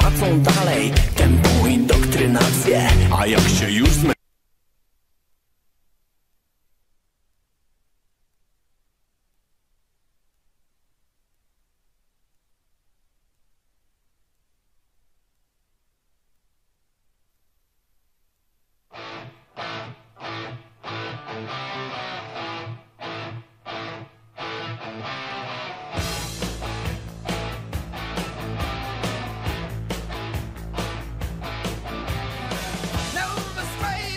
płacą dalej tempo, indoktrynację. A jak się już Never stray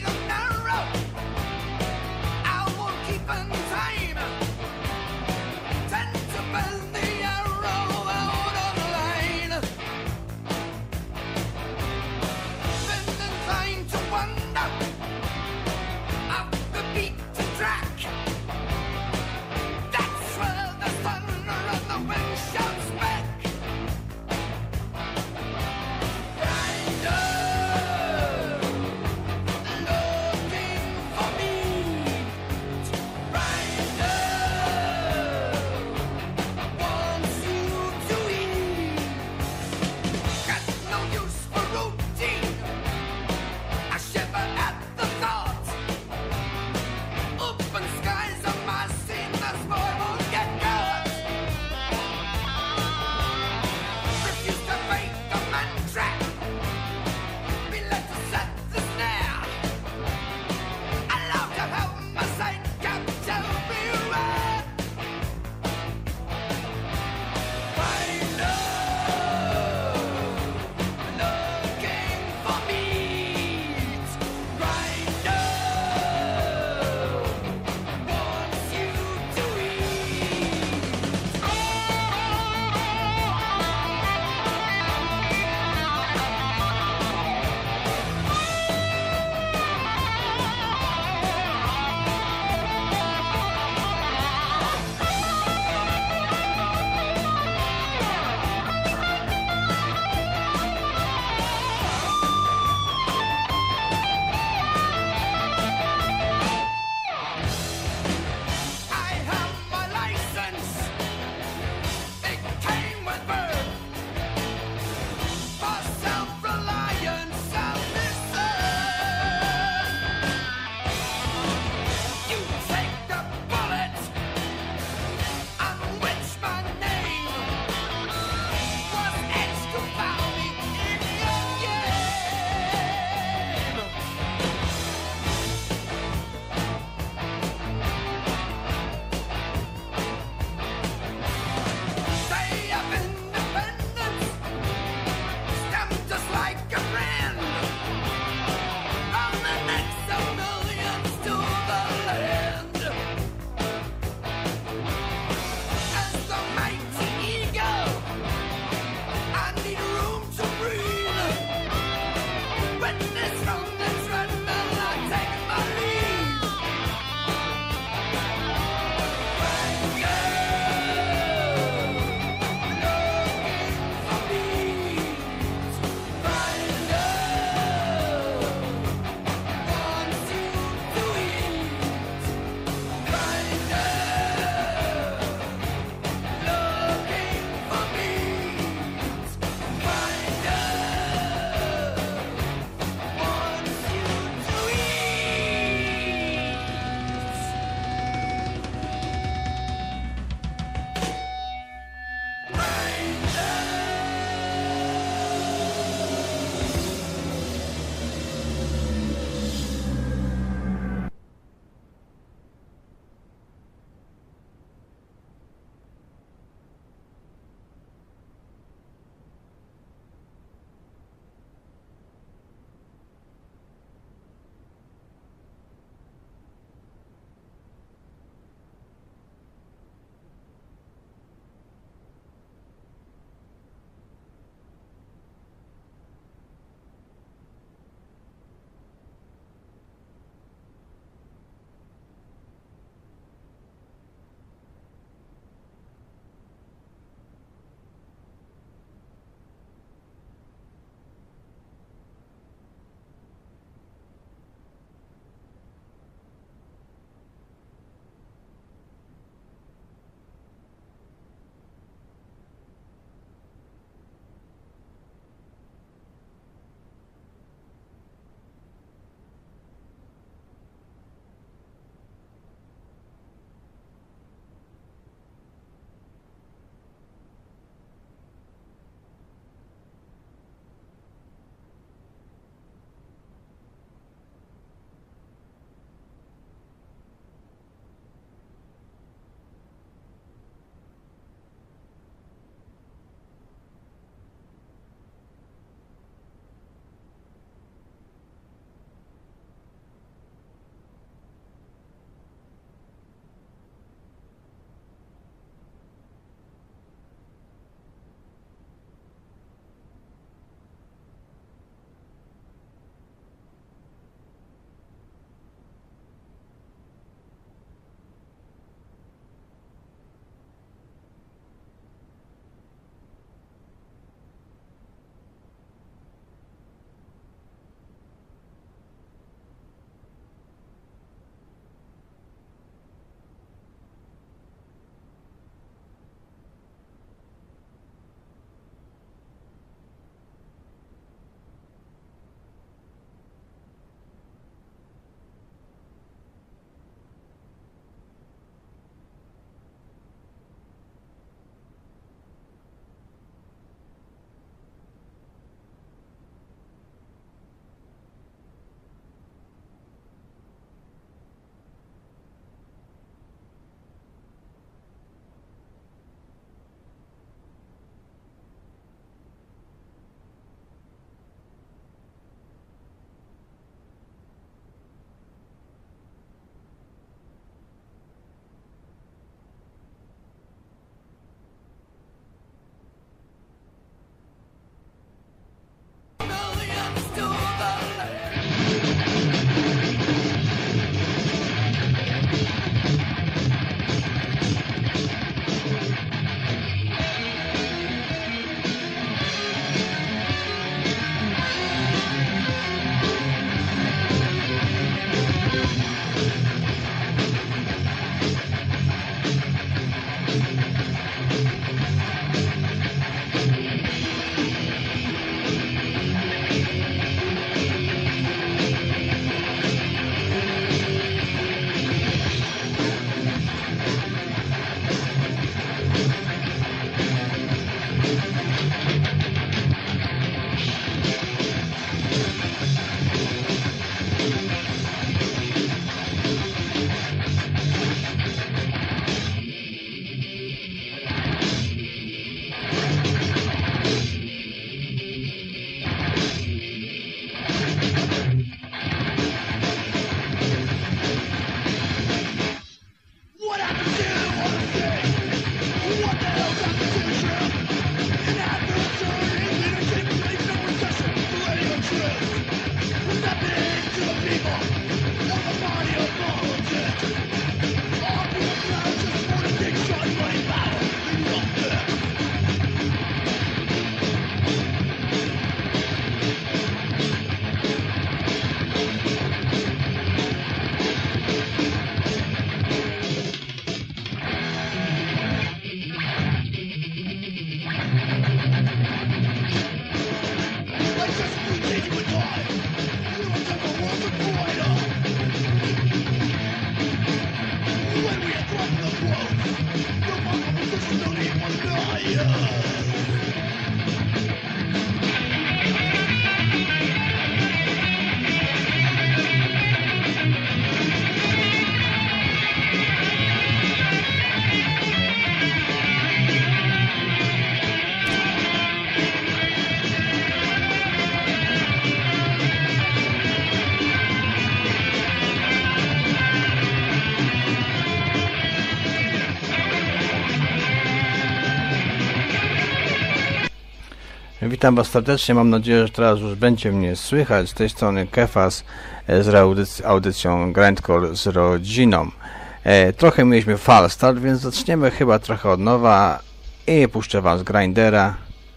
Witam Was serdecznie, mam nadzieję, że teraz już będzie mnie słychać. Z tej strony Kefas z audycją Grindcore z rodziną. Trochę mieliśmy fal start, więc zaczniemy chyba trochę od nowa i puszczę Wam z Grindera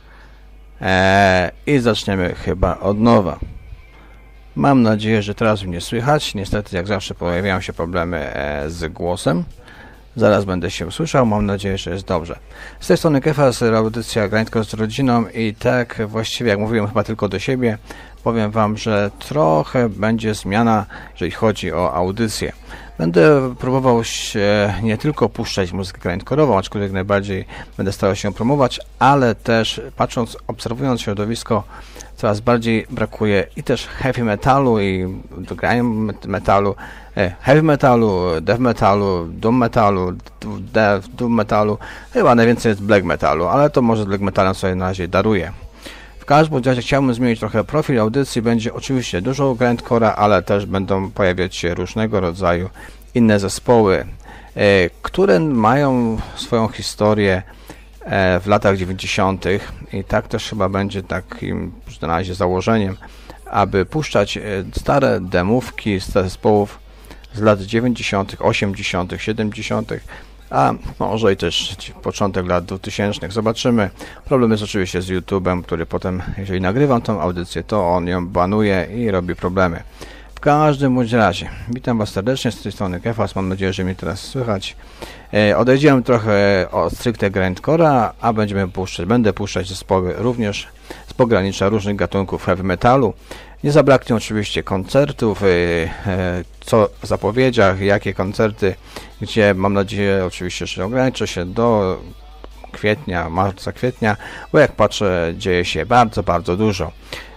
i zaczniemy chyba od nowa. Mam nadzieję, że teraz mnie słychać. Niestety, jak zawsze, pojawiają się problemy z głosem. Zaraz będę się usłyszał, mam nadzieję, że jest dobrze. Z tej strony Kefas, audycja Grindcore z rodziną i tak właściwie, jak mówiłem chyba tylko do siebie, powiem Wam, że trochę będzie zmiana, jeżeli chodzi o audycję. Będę próbował się nie tylko puszczać muzykę grindcore'ową, aczkolwiek najbardziej będę starał się promować, ale też patrząc, obserwując środowisko, coraz bardziej brakuje i też heavy metalu i do grania metalu, heavy metalu, death metalu, doom metalu, doom metalu, chyba najwięcej jest black metalu, ale to może z black metalem sobie na razie daruję. W każdym razie chciałbym zmienić trochę profil audycji, będzie oczywiście dużo grindcore'a, ale też będą pojawiać się różnego rodzaju inne zespoły, które mają swoją historię w latach 90. i tak też chyba będzie takim na razie założeniem, aby puszczać stare demówki z zespołów z lat 90., 80., 70., a może i też początek lat 2000. Zobaczymy. Problem jest oczywiście z YouTube'em, który potem, jeżeli nagrywam tą audycję, to on ją banuje i robi problemy. W każdym bądź razie, witam Was serdecznie, z tej strony Kefas, mam nadzieję, że mnie teraz słychać. Odejdziemy trochę od stricte grindcore'a, a będę puszczać zespoły również z pogranicza różnych gatunków heavy metalu. Nie zabraknie oczywiście koncertów, co w zapowiedziach, jakie koncerty, gdzie mam nadzieję oczywiście, że ograniczę się do kwietnia, marca, kwietnia, bo jak patrzę, dzieje się bardzo, bardzo dużo.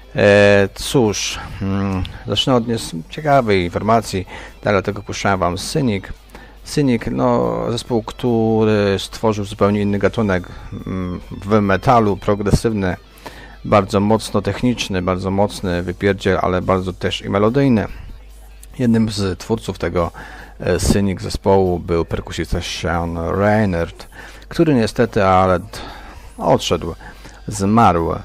Cóż, zacznę od ciekawej informacji, dlatego puszczałem Wam Cynic. Cynic, zespół, który stworzył zupełnie inny gatunek w metalu, progresywny, bardzo mocno techniczny, bardzo mocny wypierdziel, ale bardzo też i melodyjny. Jednym z twórców tego Cynic zespołu był perkusista Sean Reinert, który niestety, ale odszedł, zmarł.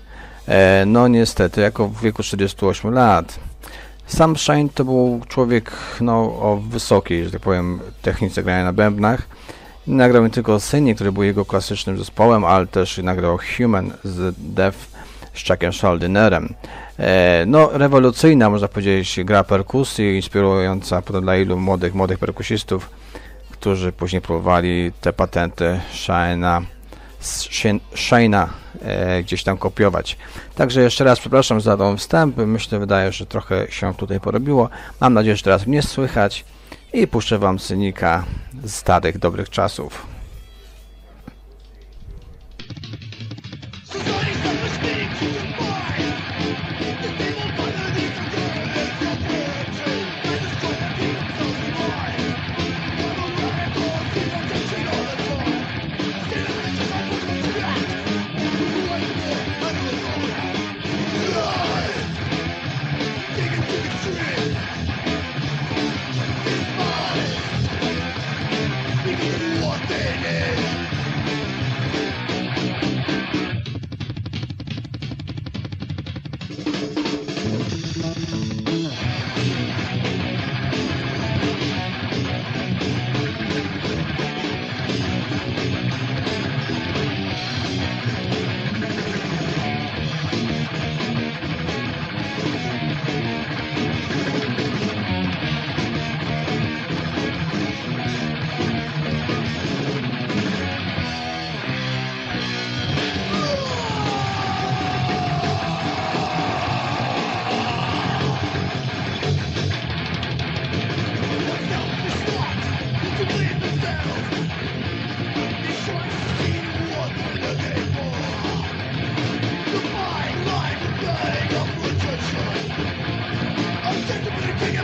Niestety, w wieku 48 lat. Sam Shane to był człowiek o wysokiej, że tak powiem, technice grania na bębnach. Nagrał nie tylko Cynic, który był jego klasycznym zespołem, ale też nagrał Human z Death z Chuckiem Schuldinerem. Rewolucyjna, można powiedzieć, gra perkusji, inspirująca potem dla ilu młodych perkusistów, którzy później próbowali te patenty Shane'a gdzieś tam kopiować. Także jeszcze raz przepraszam za ten wstęp. Wydaje, że trochę się tutaj porobiło. Mam nadzieję, że teraz mnie słychać i puszczę Wam Cynica z starych, dobrych czasów.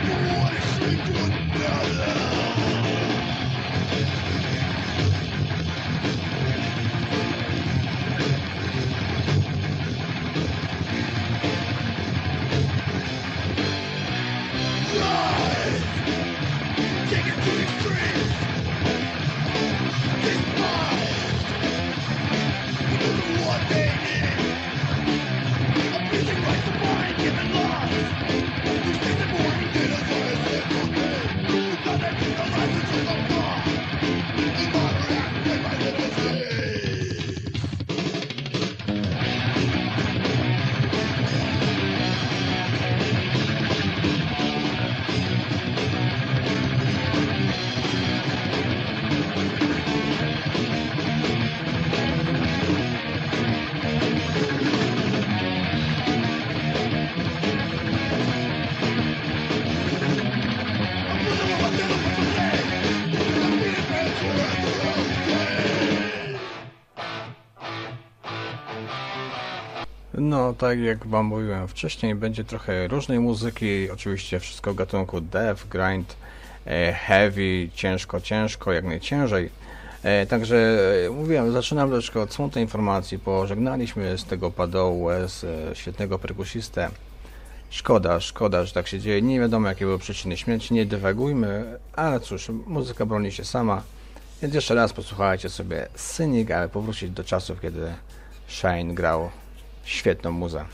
No, tak jak wam mówiłem wcześniej, będzie trochę różnej muzyki, oczywiście wszystko w gatunku death, grind, heavy, ciężko, jak najciężej. Także mówiłem, zaczynam troszkę od smutnej informacji, pożegnaliśmy z tego Padołu świetnego perkusistę. Szkoda, że tak się dzieje, nie wiadomo jakie były przyczyny śmierci, nie dywagujmy, ale cóż, muzyka broni się sama, więc jeszcze raz posłuchajcie sobie Cynic, ale powrócić do czasów, kiedy Shane grał świetną muzę.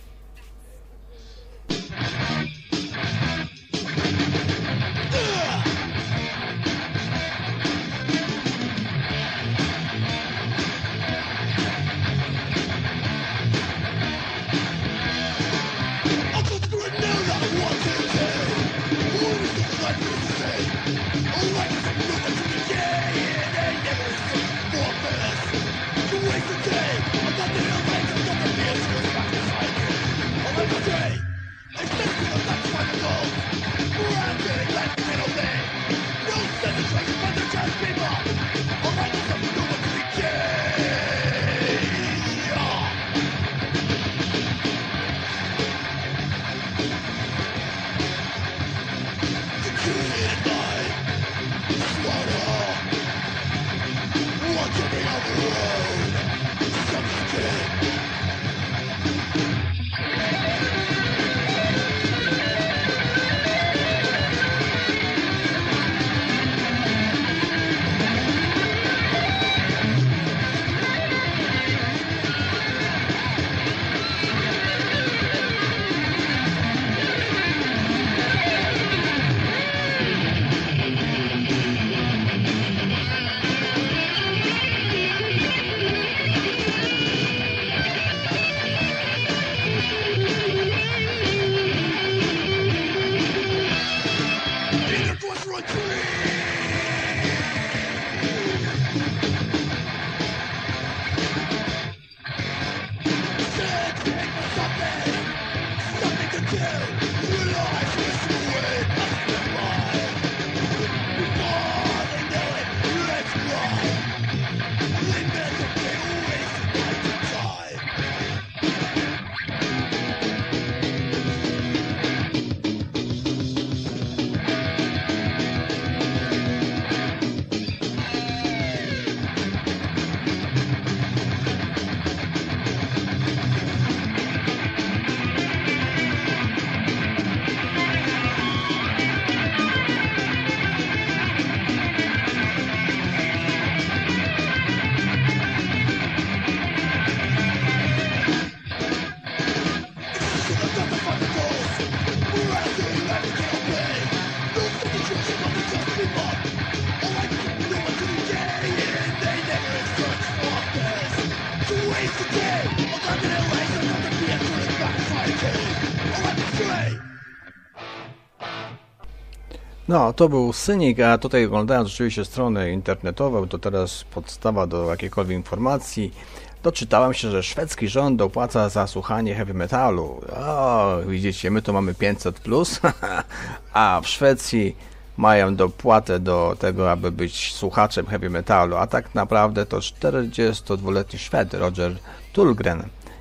No, to był Cynic, a tutaj oglądając oczywiście stronę internetową, to teraz podstawa do jakiejkolwiek informacji. Doczytałem się, że szwedzki rząd dopłaca za słuchanie heavy metalu. O, widzicie, my tu mamy 500+, a w Szwecji mają dopłatę do tego, aby być słuchaczem heavy metalu, a tak naprawdę to 42-letni Szwed Roger Tullgren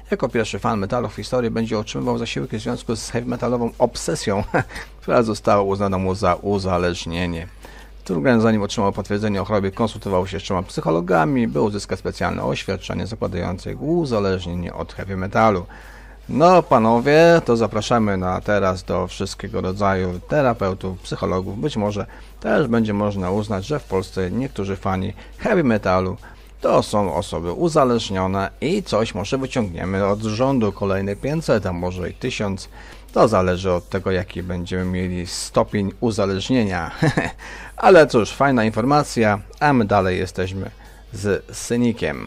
Jako pierwszy fan metalu w historii będzie otrzymywał zasiłki w związku z heavy metalową obsesją, która została uznana mu za uzależnienie. Turgen, zanim otrzymał potwierdzenie o chorobie, konsultował się z 3 psychologami, by uzyskać specjalne oświadczenie zakładające uzależnienie od heavy metalu. No panowie, to zapraszamy na teraz do wszystkiego rodzaju terapeutów, psychologów. Być może też będzie można uznać, że w Polsce niektórzy fani heavy metalu to są osoby uzależnione i coś może wyciągniemy od rządu, kolejne 500, a może i 1000. To zależy od tego, jaki będziemy mieli stopień uzależnienia. Ale cóż, fajna informacja, a my dalej jesteśmy z Cynikiem.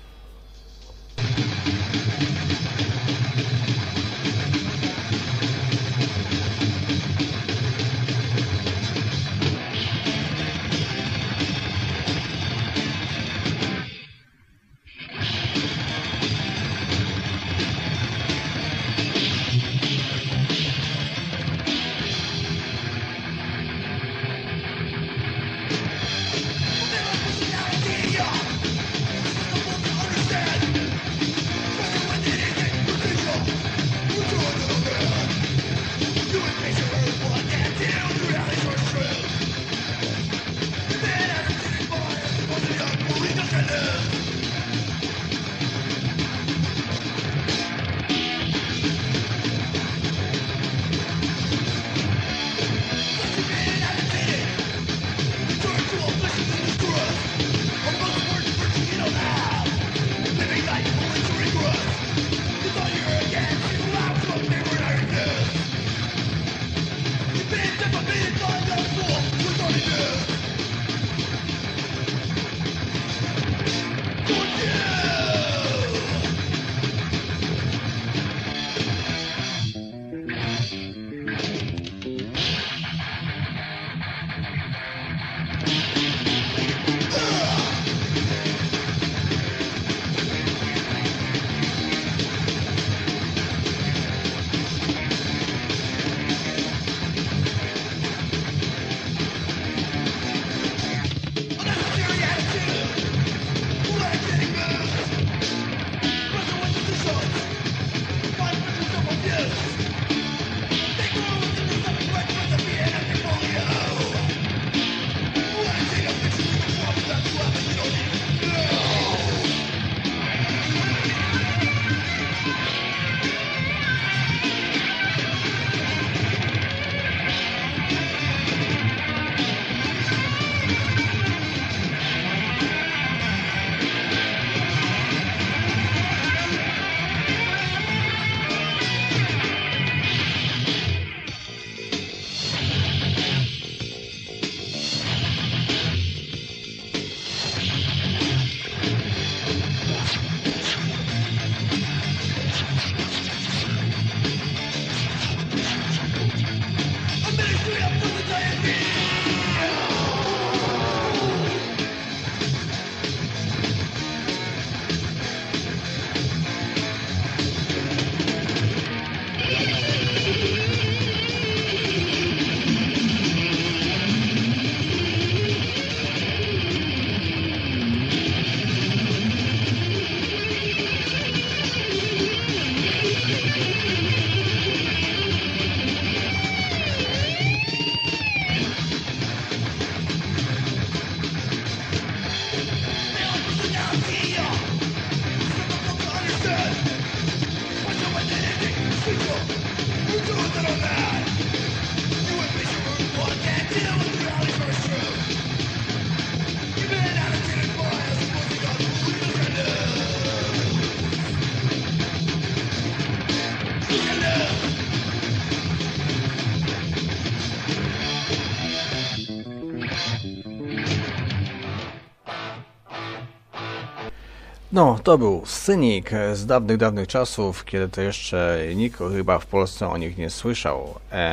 No, to był Cynik z dawnych czasów, kiedy to jeszcze nikt chyba w Polsce o nich nie słyszał.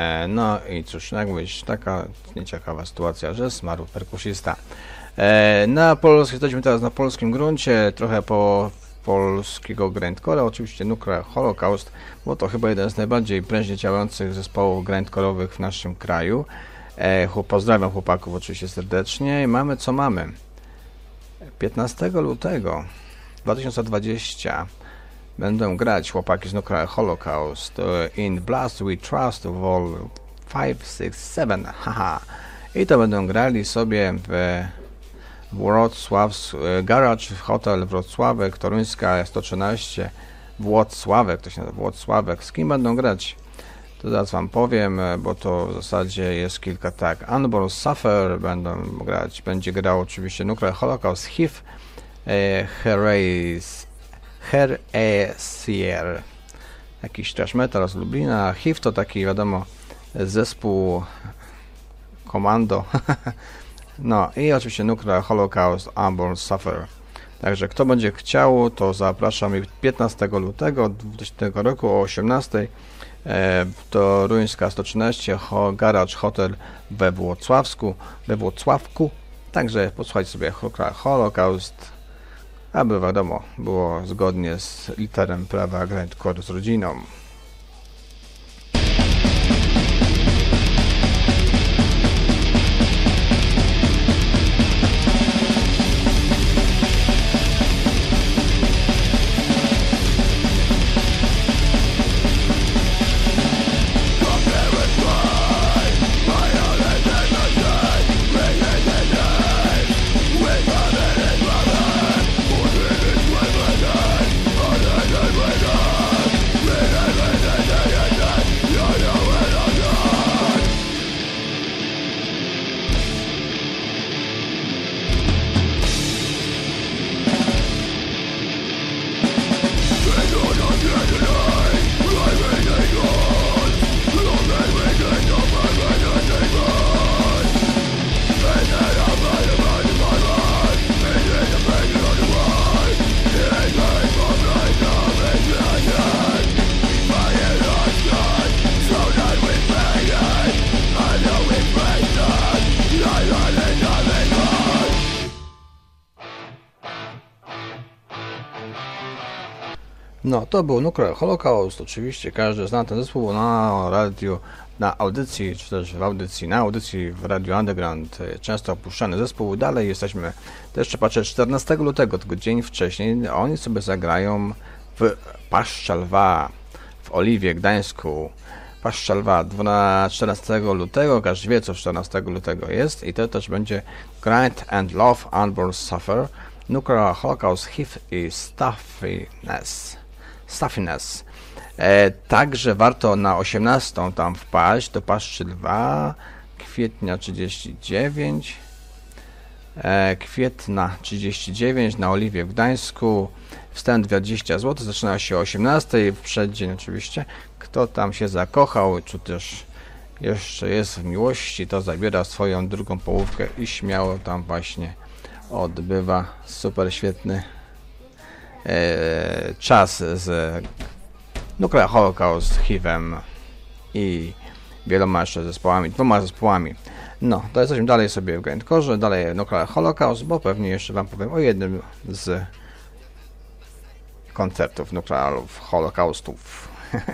No i cóż, jak mówić, taka nieciekawa sytuacja, że zmarł perkusista. Jesteśmy teraz na polskim gruncie, trochę po polskiego grindcore'a, oczywiście Nuclear Holocaust, bo to chyba jeden z najbardziej prężnie działających zespołów grindcore'owych w naszym kraju. Pozdrawiam chłopaków oczywiście serdecznie i mamy co mamy. 15 lutego 2020 będą grać chłopaki z Nuclear Holocaust in Blast We Trust Vol 5, 6, 7, haha. I to będą grali sobie w Garage Hotel Wrocławek, Toruńska 113, Włocławek, to się nazywa Włocławek. Z kim będą grać? To zaraz wam powiem, bo to w zasadzie jest kilka, tak. Unborn Suffer będą grać, będzie grał oczywiście Nuclear Holocaust, HIV, Heresier, jakiś trash metal z Lublina. HIV to taki, wiadomo, zespół komando. No i oczywiście Nuclear Holocaust, Unborn Suffer. Także kto będzie chciał, to zapraszam 15 lutego 2000 roku o 18 to Ruńska 113 Garage Hotel we Włocławku. Także posłuchajcie sobie Holocaust, aby wiadomo było zgodnie z literem prawa grindcore z rodziną. No, to był Nuclear Holocaust, oczywiście każdy zna ten zespół na radiu, na audycji, czy też na audycji w Radio Underground, często opuszczany zespół. Dalej jesteśmy, to jeszcze patrzę, 14 lutego, tylko dzień wcześniej, oni sobie zagrają w Paszcza Lwa, w Oliwie, Gdańsku. Paszcza Lwa, 14 lutego, każdy wie co 14 lutego jest i to też będzie Grind and Love, Unborn Suffer, Nuclear Holocaust, HIV i Stuffiness. Także warto na 18 tam wpaść do Paszczy Lwa, kwietnia 39, na Oliwie w Gdańsku, wstęp 20 zł, zaczyna się o 18, w przeddzień oczywiście. Kto tam się zakochał, czy też jeszcze jest w miłości, to zabiera swoją drugą połówkę i śmiało tam właśnie odbywa super świetny czas z Nuclear Holocaust, HIV-em i wieloma jeszcze zespołami, 2 zespołami. No, to jesteśmy dalej sobie w grindcore, dalej Nuclear Holocaust, bo pewnie jeszcze wam powiem o jednym z koncertów Nuclear Holocaustów.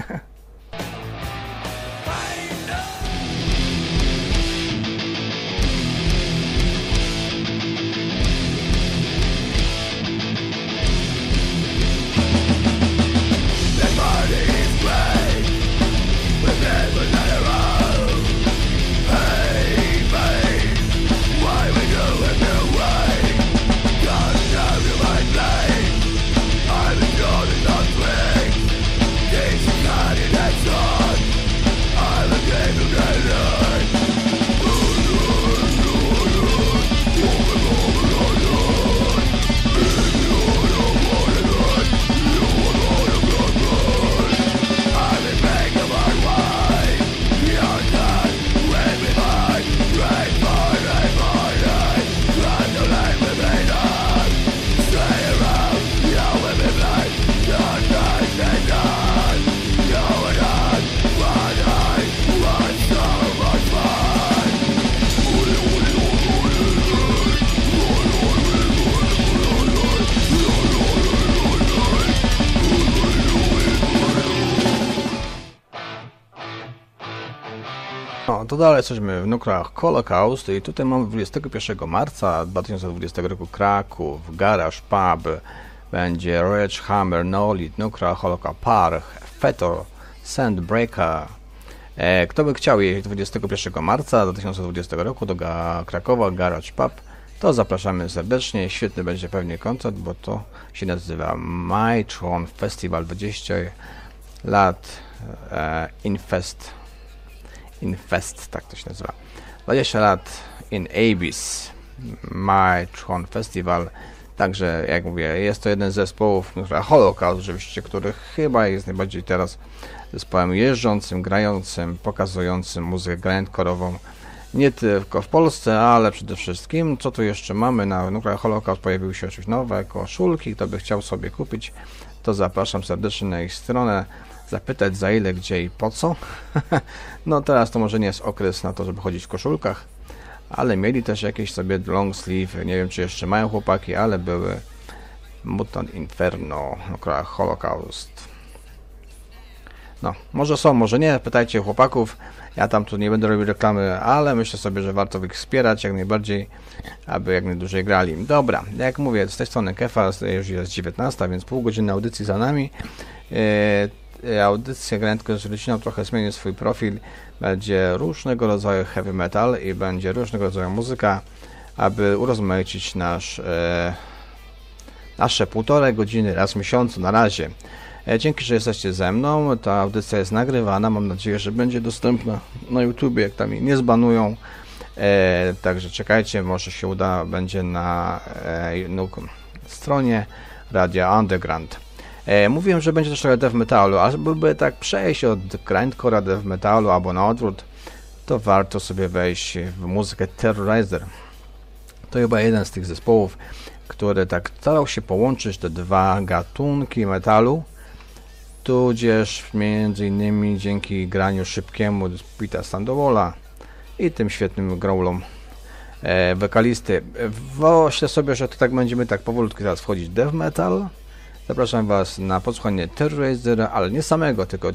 No, to dalej jesteśmy w Nuclear Holocaust i tutaj mamy 21 marca 2020 roku Kraków, Garage Pub, będzie Rage Hammer, No Lead, Nuclear Holocaust, Park, Fetor, Sandbreaker. Kto by chciał jeździć 21 marca 2020 roku do Krakowa Garage Pub, to zapraszamy serdecznie. Świetny będzie pewnie koncert, bo to się nazywa Mytron Festival 20 lat Infest, tak to się nazywa. 20 lat in Abyss, Mytron Festival. Także, jak mówię, jest to jeden z zespołów, Holocaust oczywiście, który chyba jest najbardziej teraz zespołem jeżdżącym, grającym, pokazującym muzykę grindcore'ową nie tylko w Polsce, ale przede wszystkim. Co tu jeszcze mamy? Na Nuclear Holocaust pojawiły się oczywiście nowe koszulki. Kto by chciał sobie kupić, to zapraszam serdecznie na ich stronę, zapytać za ile, gdzie i po co. No teraz to może nie jest okres na to, żeby chodzić w koszulkach, ale mieli też jakieś sobie long sleeve, nie wiem czy jeszcze mają chłopaki, ale były Mutant Inferno, Nuclear Holocaust. No, może są, może nie, pytajcie chłopaków, ja tam tu nie będę robił reklamy, ale myślę sobie, że warto ich wspierać jak najbardziej, aby jak najdłużej grali. Dobra, jak mówię, z tej strony Kefa, już jest 19, więc pół godziny audycji za nami. Audycja Grindcore z rodziną trochę zmieni swój profil, będzie różnego rodzaju heavy metal i będzie różnego rodzaju muzyka, aby urozmaicić nasze półtorej godziny raz w miesiącu na razie. Dzięki, że jesteście ze mną. Ta audycja jest nagrywana. Mam nadzieję, że będzie dostępna na YouTubie, jak tam jej nie zbanują. Także czekajcie, może się uda, będzie na stronie Radia Underground. Mówiłem, że będzie też trochę death metalu, a żeby tak przejść od grindcore'a death metalu albo na odwrót, to warto sobie wejść w muzykę Terrorizer. To chyba jeden z tych zespołów, który tak starał się połączyć te dwa gatunki metalu, tudzież między innymi dzięki graniu szybkiemu Pita Sandowola i tym świetnym growlom wokalisty. Myślę sobie, że to tak będziemy tak powolutku teraz wchodzić w death metal. Zapraszam Was na posłuchanie Terrorizera, ale nie samego, tylko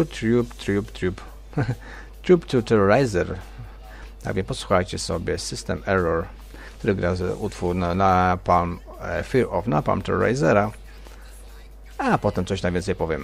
Troop to Terrorizer. A więc posłuchajcie sobie System Error, który gra utwór na Fear of Napalm Terrorizera, a potem coś na więcej powiem.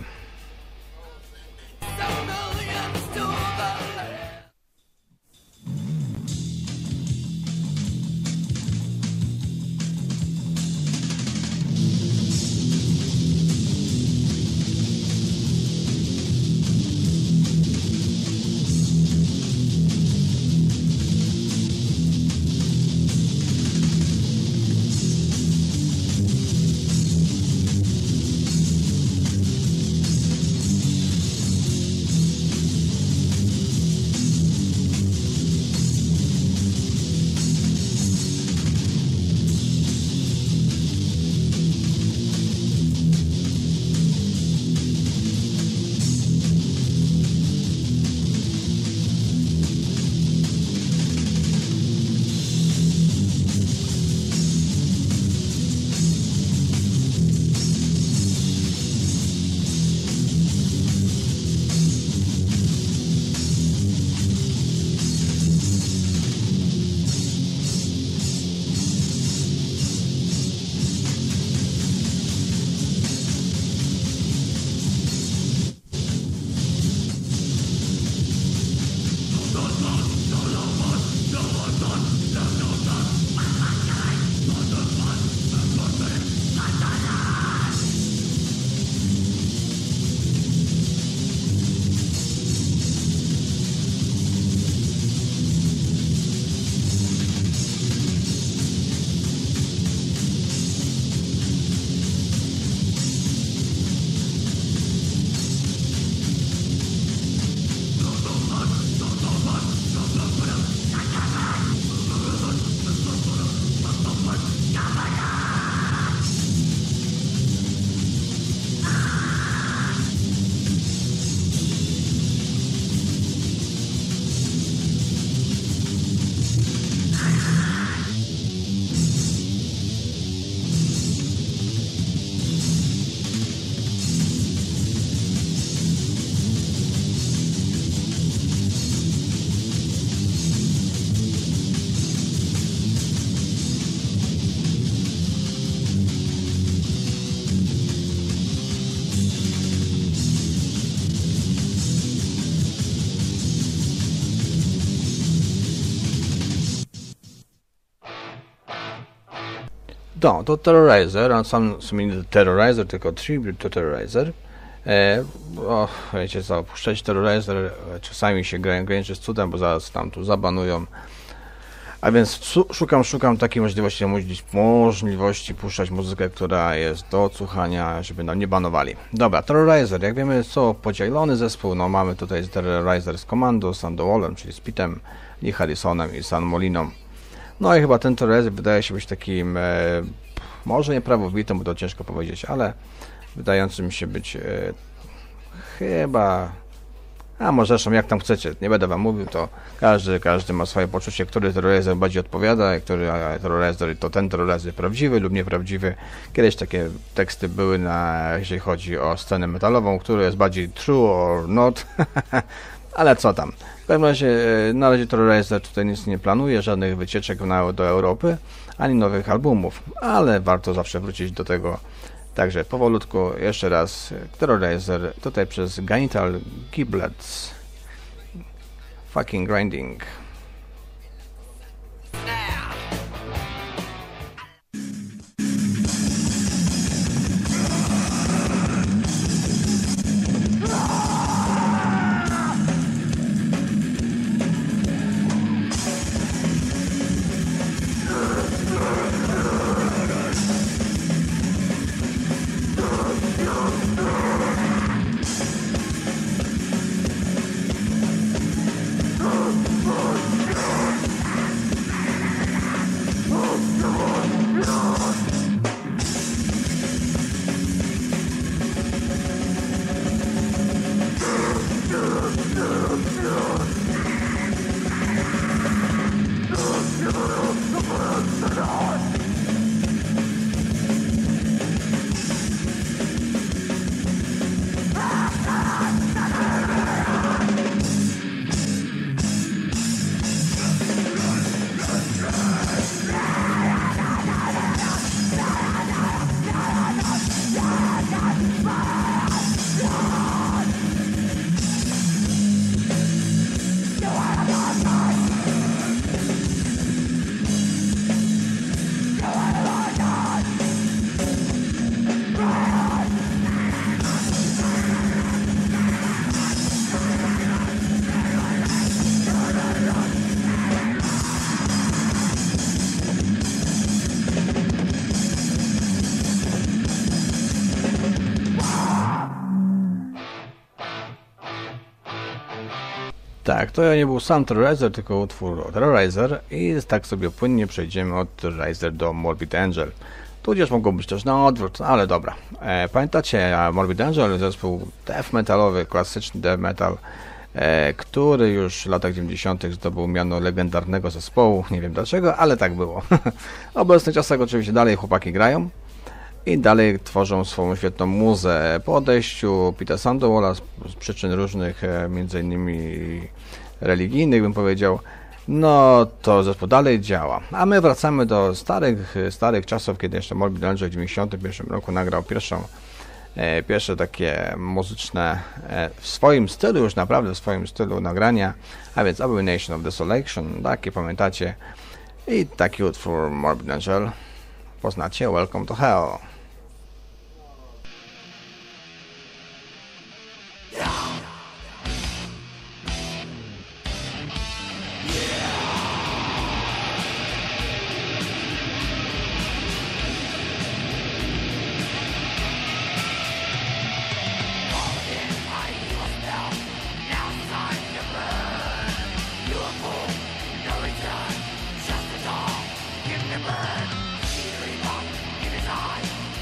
No, to Terrorizer, on sam nie Terrorizer, tylko Tribute to Terrorizer. Wiecie co, puszczać Terrorizer czasami się graniczy z cudem, bo zaraz tam tu zabanują. A więc szukam takiej możliwości puszczać muzykę, która jest do odsłuchania, żeby nam nie banowali. Dobra, Terrorizer, jak wiemy, co podzielony zespół, no mamy tutaj Terrorizer z Commando, Sam Dowolem, czyli z Pitem, Lee Harrisonem i San Moliną. No i chyba ten Terrorizer wydaje się być takim, może nie prawowitym, bo to ciężko powiedzieć, ale wydający mi się być chyba... A może zresztą jak tam chcecie, nie będę wam mówił, to każdy ma swoje poczucie, który Terrorizer bardziej odpowiada, który Terrorizer to ten Terrorizer prawdziwy lub nieprawdziwy. Kiedyś takie teksty były, jeśli chodzi o scenę metalową, który jest bardziej true or not, ale co tam. W każdym razie na razie Terrorizer tutaj nic nie planuje, żadnych wycieczek do Europy, ani nowych albumów, ale warto zawsze wrócić do tego. Także powolutku, jeszcze raz, Terrorizer, tutaj przez Genital Giblets, Fucking Grinding. Tak, to nie był sam Terrorizer, tylko utwór Terrorizer i tak sobie płynnie przejdziemy od Terrorizer do Morbid Angel. Tudzież mogło być też na odwrót, ale dobra. Pamiętacie Morbid Angel, zespół death metalowy, klasyczny death metal, który już w latach 90. zdobył miano legendarnego zespołu, nie wiem dlaczego, ale tak było. W obecnych czasach oczywiście dalej chłopaki grają i dalej tworzą swoją świetną muzę. Po odejściu Pita Sandowola z przyczyn różnych, między innymi religijnych, bym powiedział, no to zespół dalej działa. A my wracamy do starych czasów, kiedy jeszcze Morbid Angel w 1991 roku nagrał pierwsze takie muzyczne, w swoim stylu, już naprawdę w swoim stylu nagrania, a więc Abomination of Desolation, takie pamiętacie, i taki utwór Morbid Angel poznacie, Welcome to Hell. Just a dog, give me a bird, see the remote, give his eye.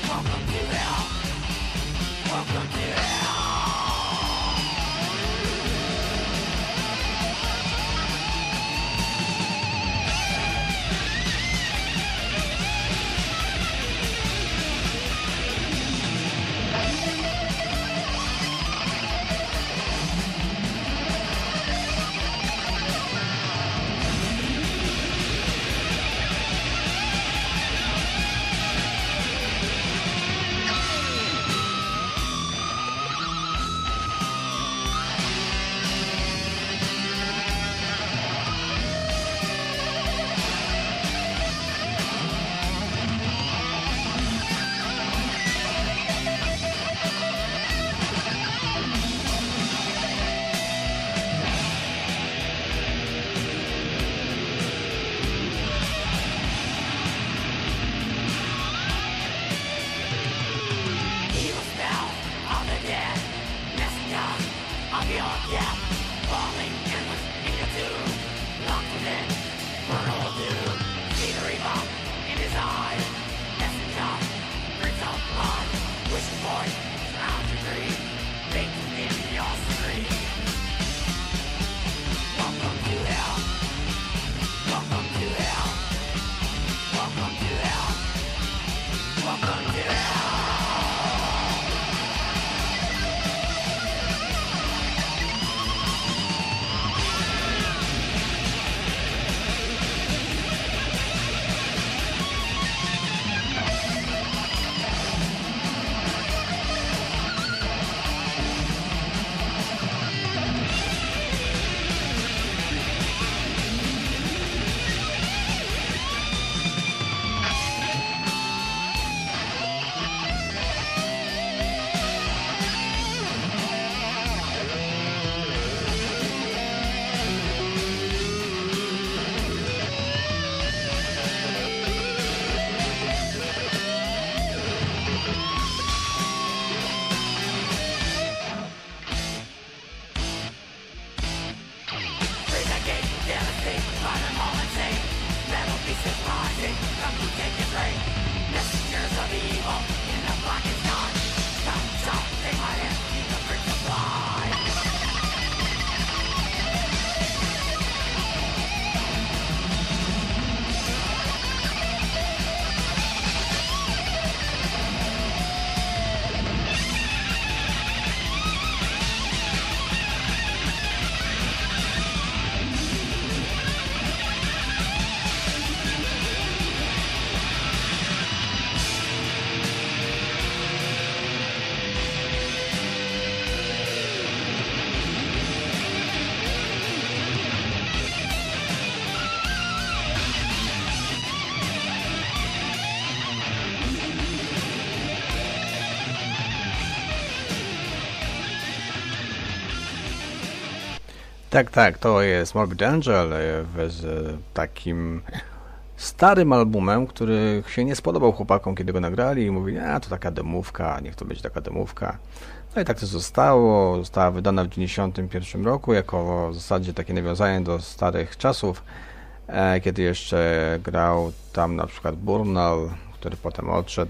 Tak, to jest Morbid Angel z takim starym albumem, który się nie spodobał chłopakom, kiedy go nagrali i mówili, a to taka demówka, niech to będzie taka demówka. No i tak to zostało, została wydana w 1991 roku jako w zasadzie takie nawiązanie do starych czasów, kiedy jeszcze grał tam na przykład Burnal, który potem odszedł.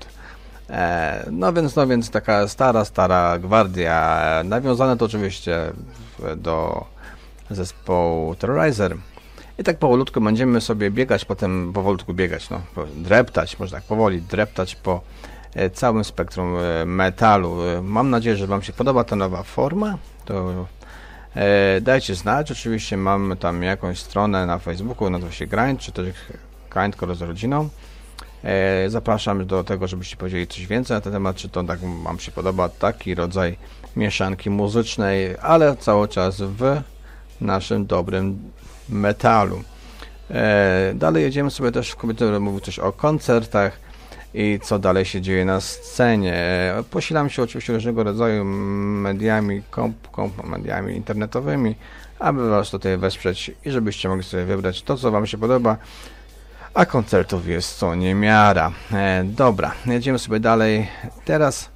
No więc taka stara gwardia, nawiązane to oczywiście do zespołu Terrorizer. I tak powolutku będziemy sobie biegać, potem powolutku biegać, dreptać, może tak powoli dreptać po całym spektrum metalu. Mam nadzieję, że Wam się podoba ta nowa forma. To dajcie znać, oczywiście mamy tam jakąś stronę na Facebooku, nazywa się Grind, czy też Grindcore z rodziną. Zapraszam do tego, żebyście powiedzieli coś więcej na ten temat, czy to tak Wam się podoba, taki rodzaj mieszanki muzycznej, ale cały czas w naszym dobrym metalu. Dalej jedziemy sobie też, kobiety mówił coś o koncertach i co dalej się dzieje na scenie. Posilam się oczywiście różnego rodzaju mediami, mediami internetowymi, aby Was tutaj wesprzeć i żebyście mogli sobie wybrać to, co Wam się podoba, a koncertów jest co niemiara. Dobra, jedziemy sobie dalej. Teraz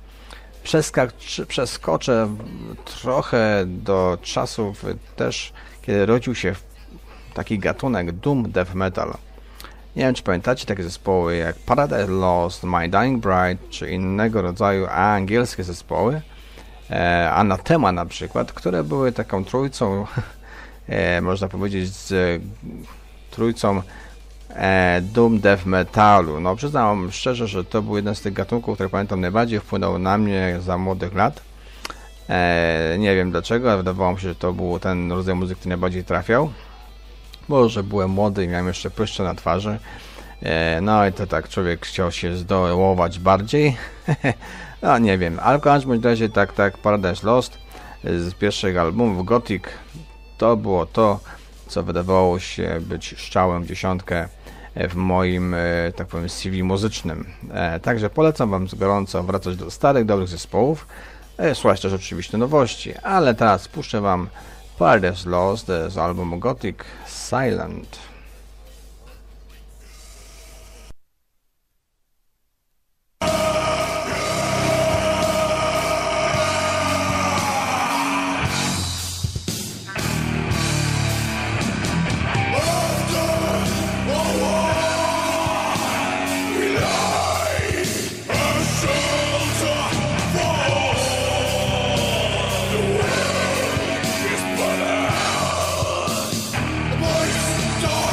przeskoczę trochę do czasów też, kiedy rodził się taki gatunek Doom Death Metal. Nie wiem, czy pamiętacie takie zespoły jak Paradise Lost, My Dying Bride, czy innego rodzaju angielskie zespoły, Anathema na przykład, które były taką trójcą, można powiedzieć, z trójcą doom death metalu. No, przyznam szczerze, że to był jeden z tych gatunków, który pamiętam najbardziej wpłynął na mnie za młodych lat. Nie wiem dlaczego, ale wydawało mi się, że to był ten rodzaj muzyki, który najbardziej trafiał. Może byłem młody i miałem jeszcze pryszcze na twarzy. No i to tak, człowiek chciał się zdołować bardziej. No nie wiem, ale w każdym razie tak, Paradise Lost z pierwszego albumu Gothic to było to, co wydawało się być strzałem w dziesiątkę w moim, tak powiem, CV muzycznym. Także polecam Wam gorąco wracać do starych, dobrych zespołów, słuchać też oczywiście nowości, ale teraz puszczę Wam Paradise Lost z albumu Gothic Silent. Stop!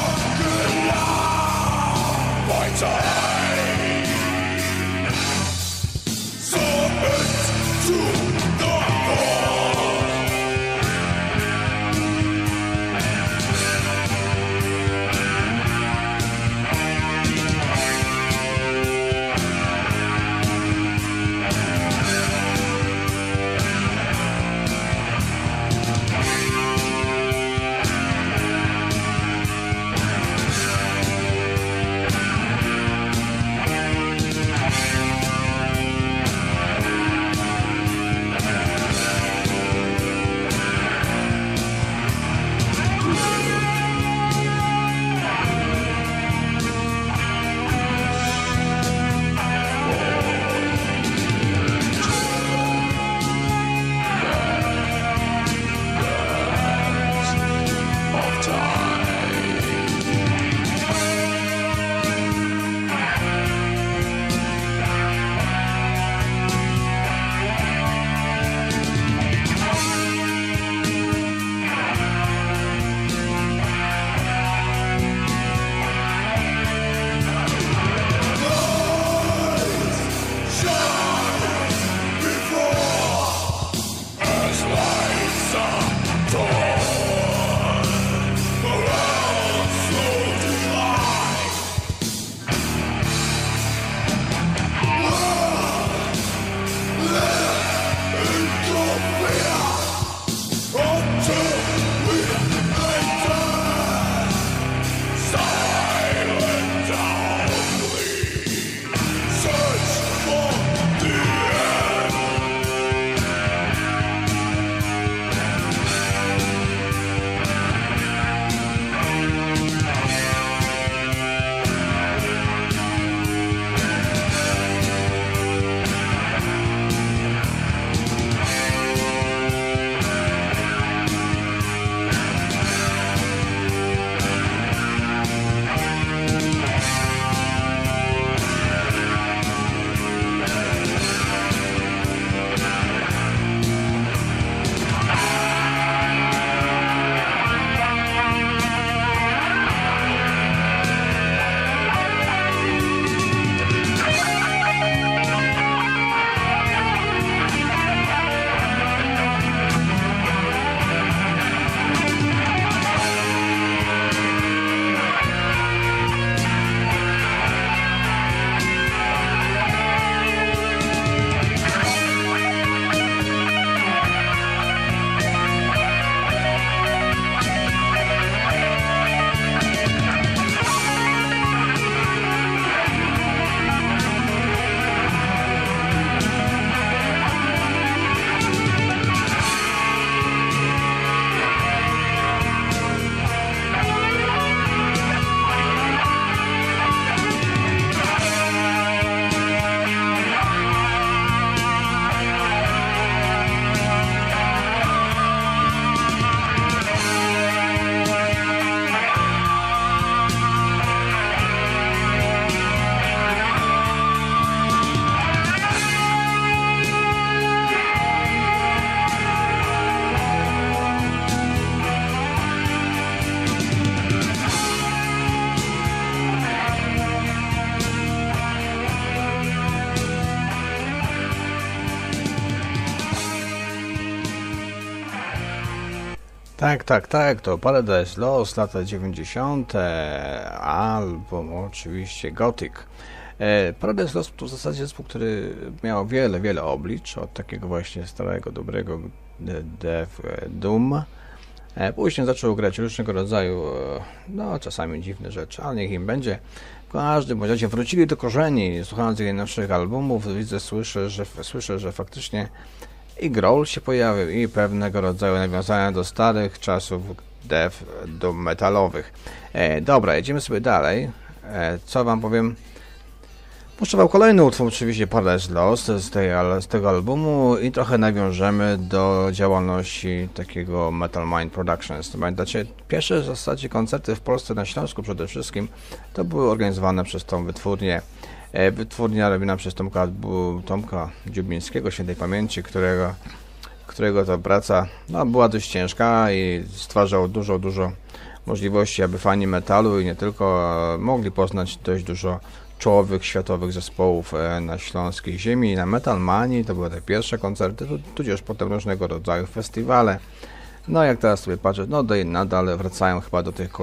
Tak, to Paradise Lost, lata 90., album oczywiście Gothic. Paradise Lost to w zasadzie zespół, który miał wiele oblicz, od takiego właśnie starego, dobrego Death Doom. Później zaczął grać różnego rodzaju, no czasami dziwne rzeczy, ale niech im będzie. W każdym razie wrócili do korzeni, słuchając ich naszych albumów, słyszę, że faktycznie i growl się pojawił, i pewnego rodzaju nawiązania do starych czasów death doom metalowych. Dobra, jedziemy sobie dalej. Co wam powiem? Puszczę wam kolejny utwór, oczywiście Paradise Lost z tego albumu i trochę nawiążemy do działalności takiego Metal Mind Productions. Pamiętacie, pierwsze w zasadzie koncerty w Polsce, na Śląsku przede wszystkim, to były organizowane przez tą wytwórnię. Wytwórnia robiona przez Tomka Dziubińskiego, świętej pamięci, którego to praca była dość ciężka i stwarzał dużo możliwości, aby fani metalu i nie tylko mogli poznać dość dużo czołowych światowych zespołów na śląskiej ziemi. Na Metal Manii to były te pierwsze koncerty, tudzież potem różnego rodzaju festiwale. No jak teraz sobie patrzę, nadal wracają chyba do tych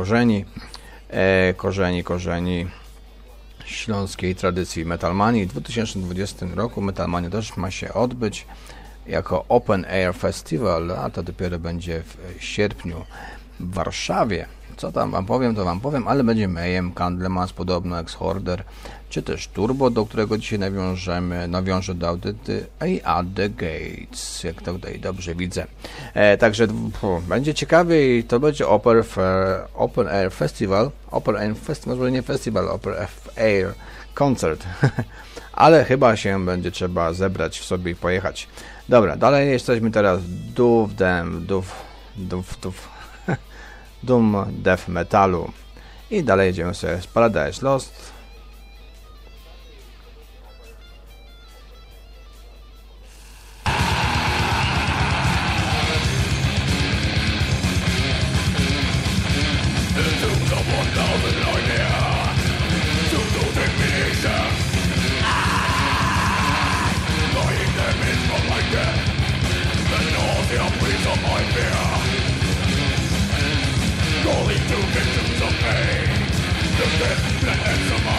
korzeni śląskiej tradycji Metalmanii. W 2020 roku Metalmania też ma się odbyć jako Open Air Festival, a to dopiero będzie w sierpniu w Warszawie. Co tam wam powiem, ale będzie Mayhem, Candlemas, podobno Ex-Horder, czy też Turbo, do którego dzisiaj nawiążę do audyty, i At The Gates, jak to tutaj dobrze widzę. Także będzie ciekawie i to będzie Open Air Festival, może nie festival, Open Air Concert, ale chyba się będzie trzeba zebrać w sobie i pojechać. Dobra, dalej jesteśmy teraz Doom Death Metalu i dalej jedziemy sobie z Paradise Lost. Calling to victims of pain, the death that ends of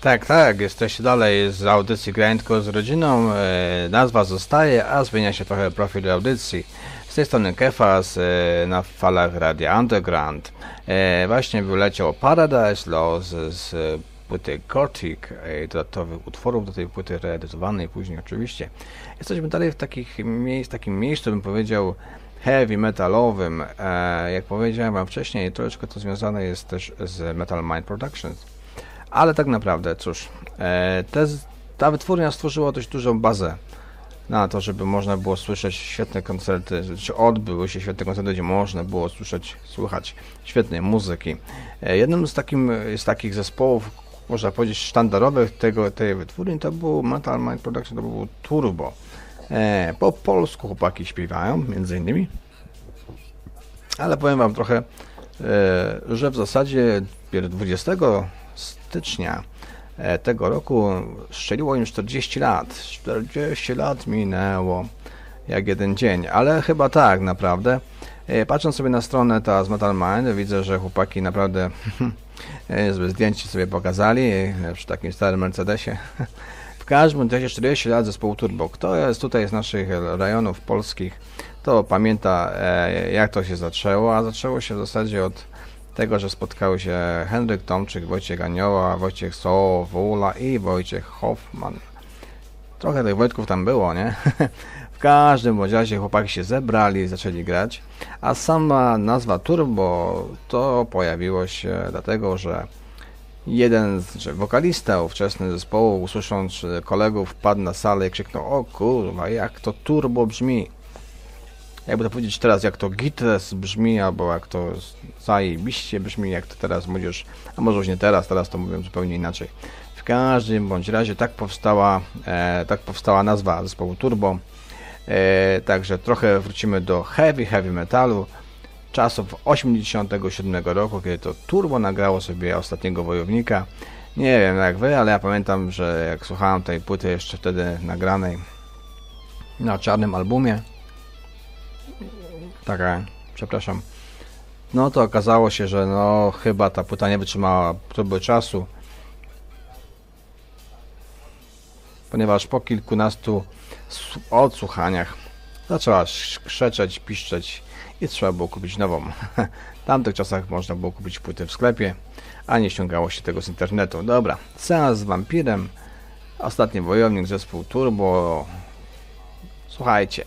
Tak, jesteście dalej z audycji Grindcore z rodziną. Nazwa zostaje, a zmienia się trochę profil audycji. Z tej strony Kefas na falach Radia Underground. Właśnie wyleciał Paradise Lost z płyty Gothic, dodatkowych utworów do tej płyty reedytowanej później oczywiście. Jesteśmy dalej w takim miejscu, bym powiedział, heavy metalowym. Jak powiedziałem wam wcześniej, troszeczkę to związane jest też z Metal Mind Productions. Ale tak naprawdę, cóż, ta wytwórnia stworzyła dość dużą bazę na to, żeby można było słyszeć świetne koncerty, czy odbyły się świetne koncerty, gdzie można było słuchać świetnej muzyki. Jednym z takich zespołów, można powiedzieć, sztandarowych tej wytwórni to był Metal Mind Production, to był Turbo. Po polsku chłopaki śpiewają, między innymi, ale powiem wam trochę, że w zasadzie 20 stycznia tego roku strzeliło im 40 lat. 40 lat minęło jak jeden dzień, ale chyba tak naprawdę. Patrząc sobie na stronę ta z Metal Mind, widzę, że chłopaki naprawdę niezłe zdjęcie sobie pokazali przy takim starym Mercedesie. W każdym razie 40 lat zespołu Turbo. Kto jest tutaj z naszych rejonów polskich, to pamięta, jak to się zaczęło, a zaczęło się w zasadzie od tego, że spotkały się Henryk Tomczyk, Wojciech Anioła, Wojciech Sowula i Wojciech Hoffman. Trochę tych Wojtków tam było, nie? W każdym razie chłopaki się zebrali i zaczęli grać, a sama nazwa Turbo to pojawiło się dlatego, że jeden wokalista ówczesny zespołu, usłysząc kolegów, wpadł na salę i krzyknął: o kurwa, jak to Turbo brzmi. Jakby to powiedzieć teraz, jak to Gitres brzmi, albo jak to zajebiście brzmi, jak to teraz młodzież, a może już nie teraz to mówią zupełnie inaczej. W każdym bądź razie tak powstała nazwa zespołu Turbo. Także trochę wrócimy do heavy metalu czasów 87 roku, kiedy to Turbo nagrało sobie Ostatniego Wojownika. Nie wiem jak wy, ale ja pamiętam, że jak słuchałem tej płyty jeszcze wtedy nagranej na czarnym albumie, przepraszam, no to okazało się, że no chyba ta płyta nie wytrzymała próby czasu, ponieważ po kilkunastu odsłuchaniach zaczęła krzeczeć, piszczeć i trzeba było kupić nową. W tamtych czasach można było kupić płyty w sklepie, a nie ściągało się tego z internetu. Dobra, seans z wampirem, Ostatni Wojownik, zespół Turbo. Słuchajcie.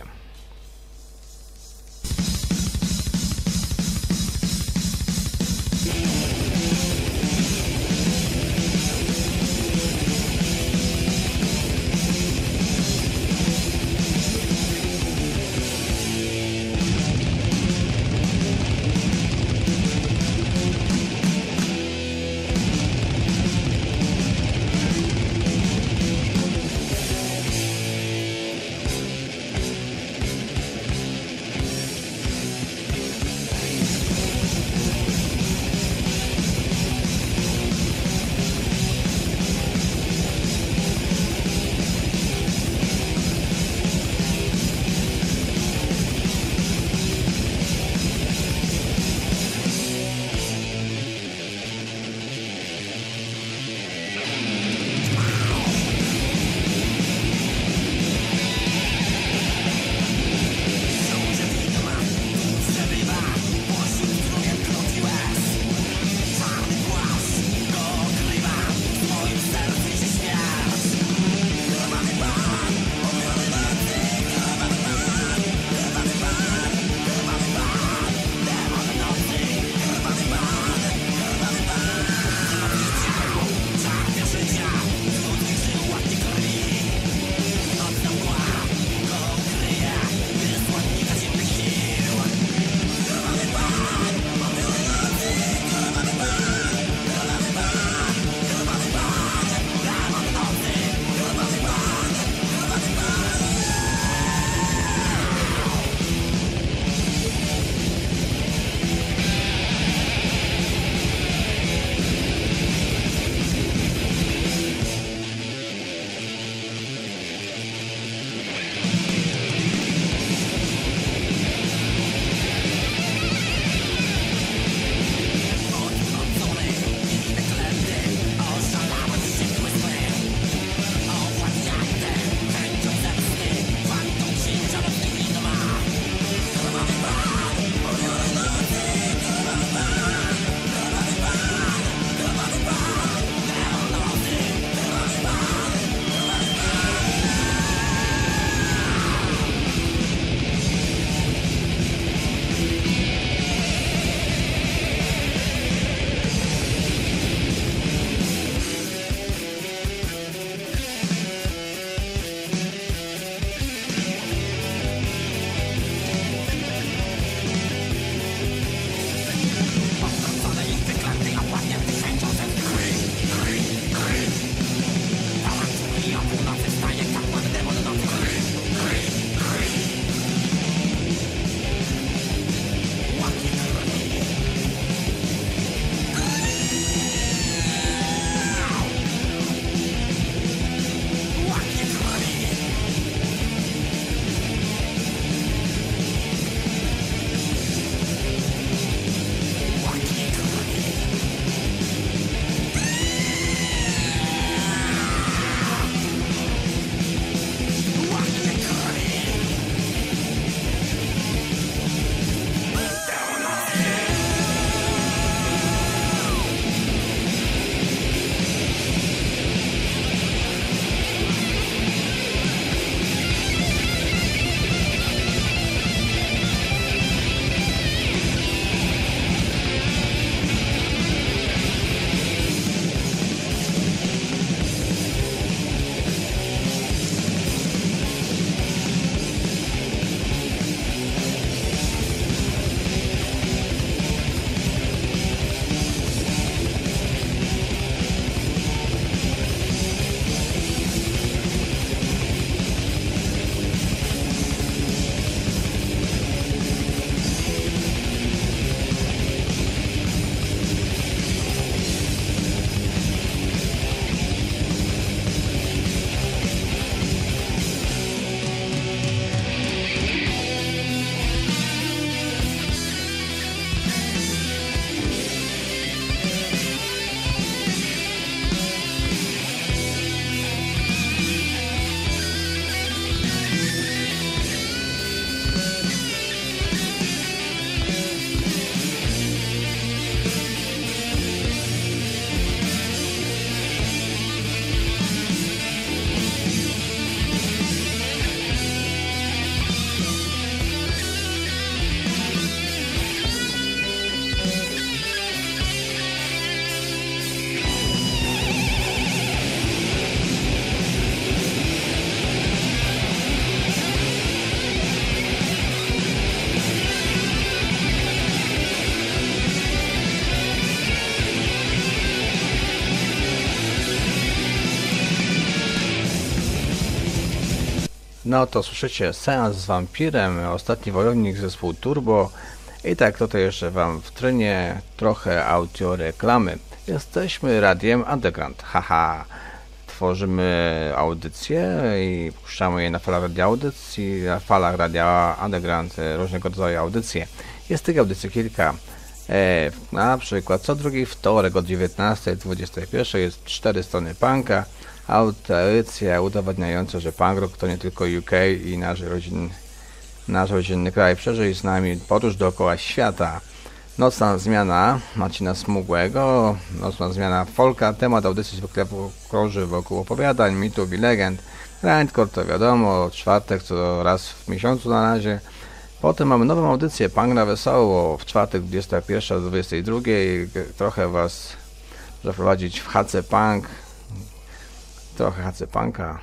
No to słyszycie Seans z Wampirem, Ostatni Wojownik, zespół Turbo. I tak tutaj jeszcze wam w trynie trochę audioreklamy. Jesteśmy radiem Underground, haha. Tworzymy audycje i puszczamy je na falach radia audycji, na falach radia Underground różnego rodzaju audycje. Jest tych audycji kilka. Na przykład co drugi wtorek od 19 do 21 jest 4 strony punka. Audycja udowadniająca, że punk rock to nie tylko UK i nasz rodzinny kraj. Przeżyj z nami podróż dookoła świata. Nocna zmiana Marcina Smugłego, nocna zmiana folka. Temat audycji zwykle krąży wokół opowiadań, mitów i legend. Grindcore to wiadomo, czwartek co raz w miesiącu na razie. Potem mamy nową audycję Punk na Wesoło w czwartek 21 do 22. Trochę was zaprowadzić w HC Punk. Trochę HC Punka.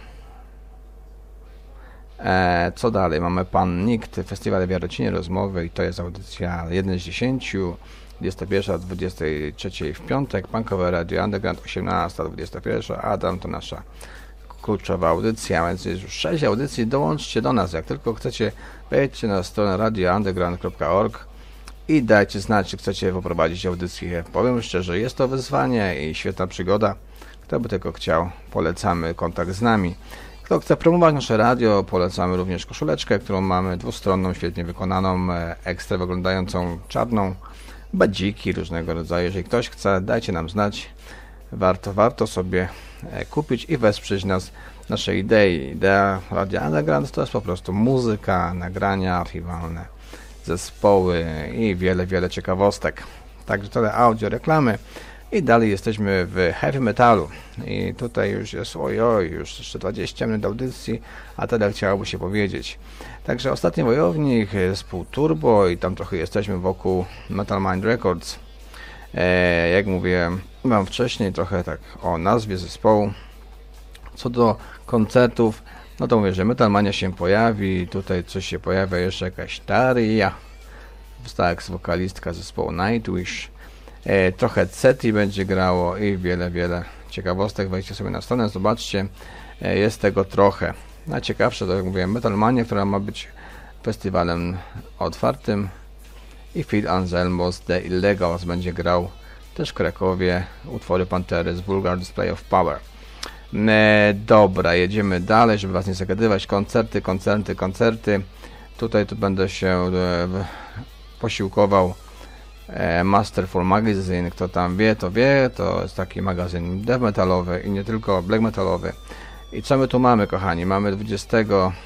Co dalej? Mamy Pan Nikt, Festiwal w Jarocinie, rozmowy i to jest audycja 1 z 10. 21 do 23 w piątek. Punkowe Radio Underground 18 do 21. Adam to nasza kluczowa audycja, więc jest już 6 audycji. Dołączcie do nas, jak tylko chcecie, wejdźcie na stronę radiounderground.org i dajcie znać, czy chcecie poprowadzić audycję. Powiem szczerze, jest to wyzwanie i świetna przygoda. Kto by tylko chciał, polecamy kontakt z nami. Kto chce promować nasze radio, polecamy również koszuleczkę, którą mamy dwustronną, świetnie wykonaną, ekstra wyglądającą, czarną, badziki różnego rodzaju. Jeżeli ktoś chce, dajcie nam znać. Warto sobie kupić i wesprzeć nas, nasze idei. Idea Radia Underground to jest po prostu muzyka, nagrania archiwalne, zespoły i wiele ciekawostek. Także tyle audio, reklamy. I dalej jesteśmy w heavy metalu i tutaj już jest już jeszcze 20 minut audycji, a tyle chciałoby się powiedzieć. Także Ostatni Wojownik, zespół Turbo i tam trochę jesteśmy wokół Metal Mind Records. Jak mówiłem wam wcześniej, trochę tak o nazwie zespołu. Co do koncertów, no to mówię, że Metal Mania się pojawi, tutaj coś się pojawia jeszcze jakaś Daria, tak, wokalistka zespołu Nightwish. Trochę CETI będzie grało i wiele ciekawostek. Wejdźcie sobie na stronę, zobaczcie, jest tego trochę. Najciekawsze to, jak mówiłem, Metal Mania, która ma być festiwalem otwartym i Phil Anselmo's The Illegals będzie grał też w Krakowie, utwory Pantery z Vulgar Display of Power. Dobra, jedziemy dalej, żeby was nie zagadywać. Koncerty. Tutaj będę się posiłkował Masterful Magazine, kto tam wie, to jest taki magazyn death metalowy i nie tylko black metalowy. I co my tu mamy, kochani? Mamy 20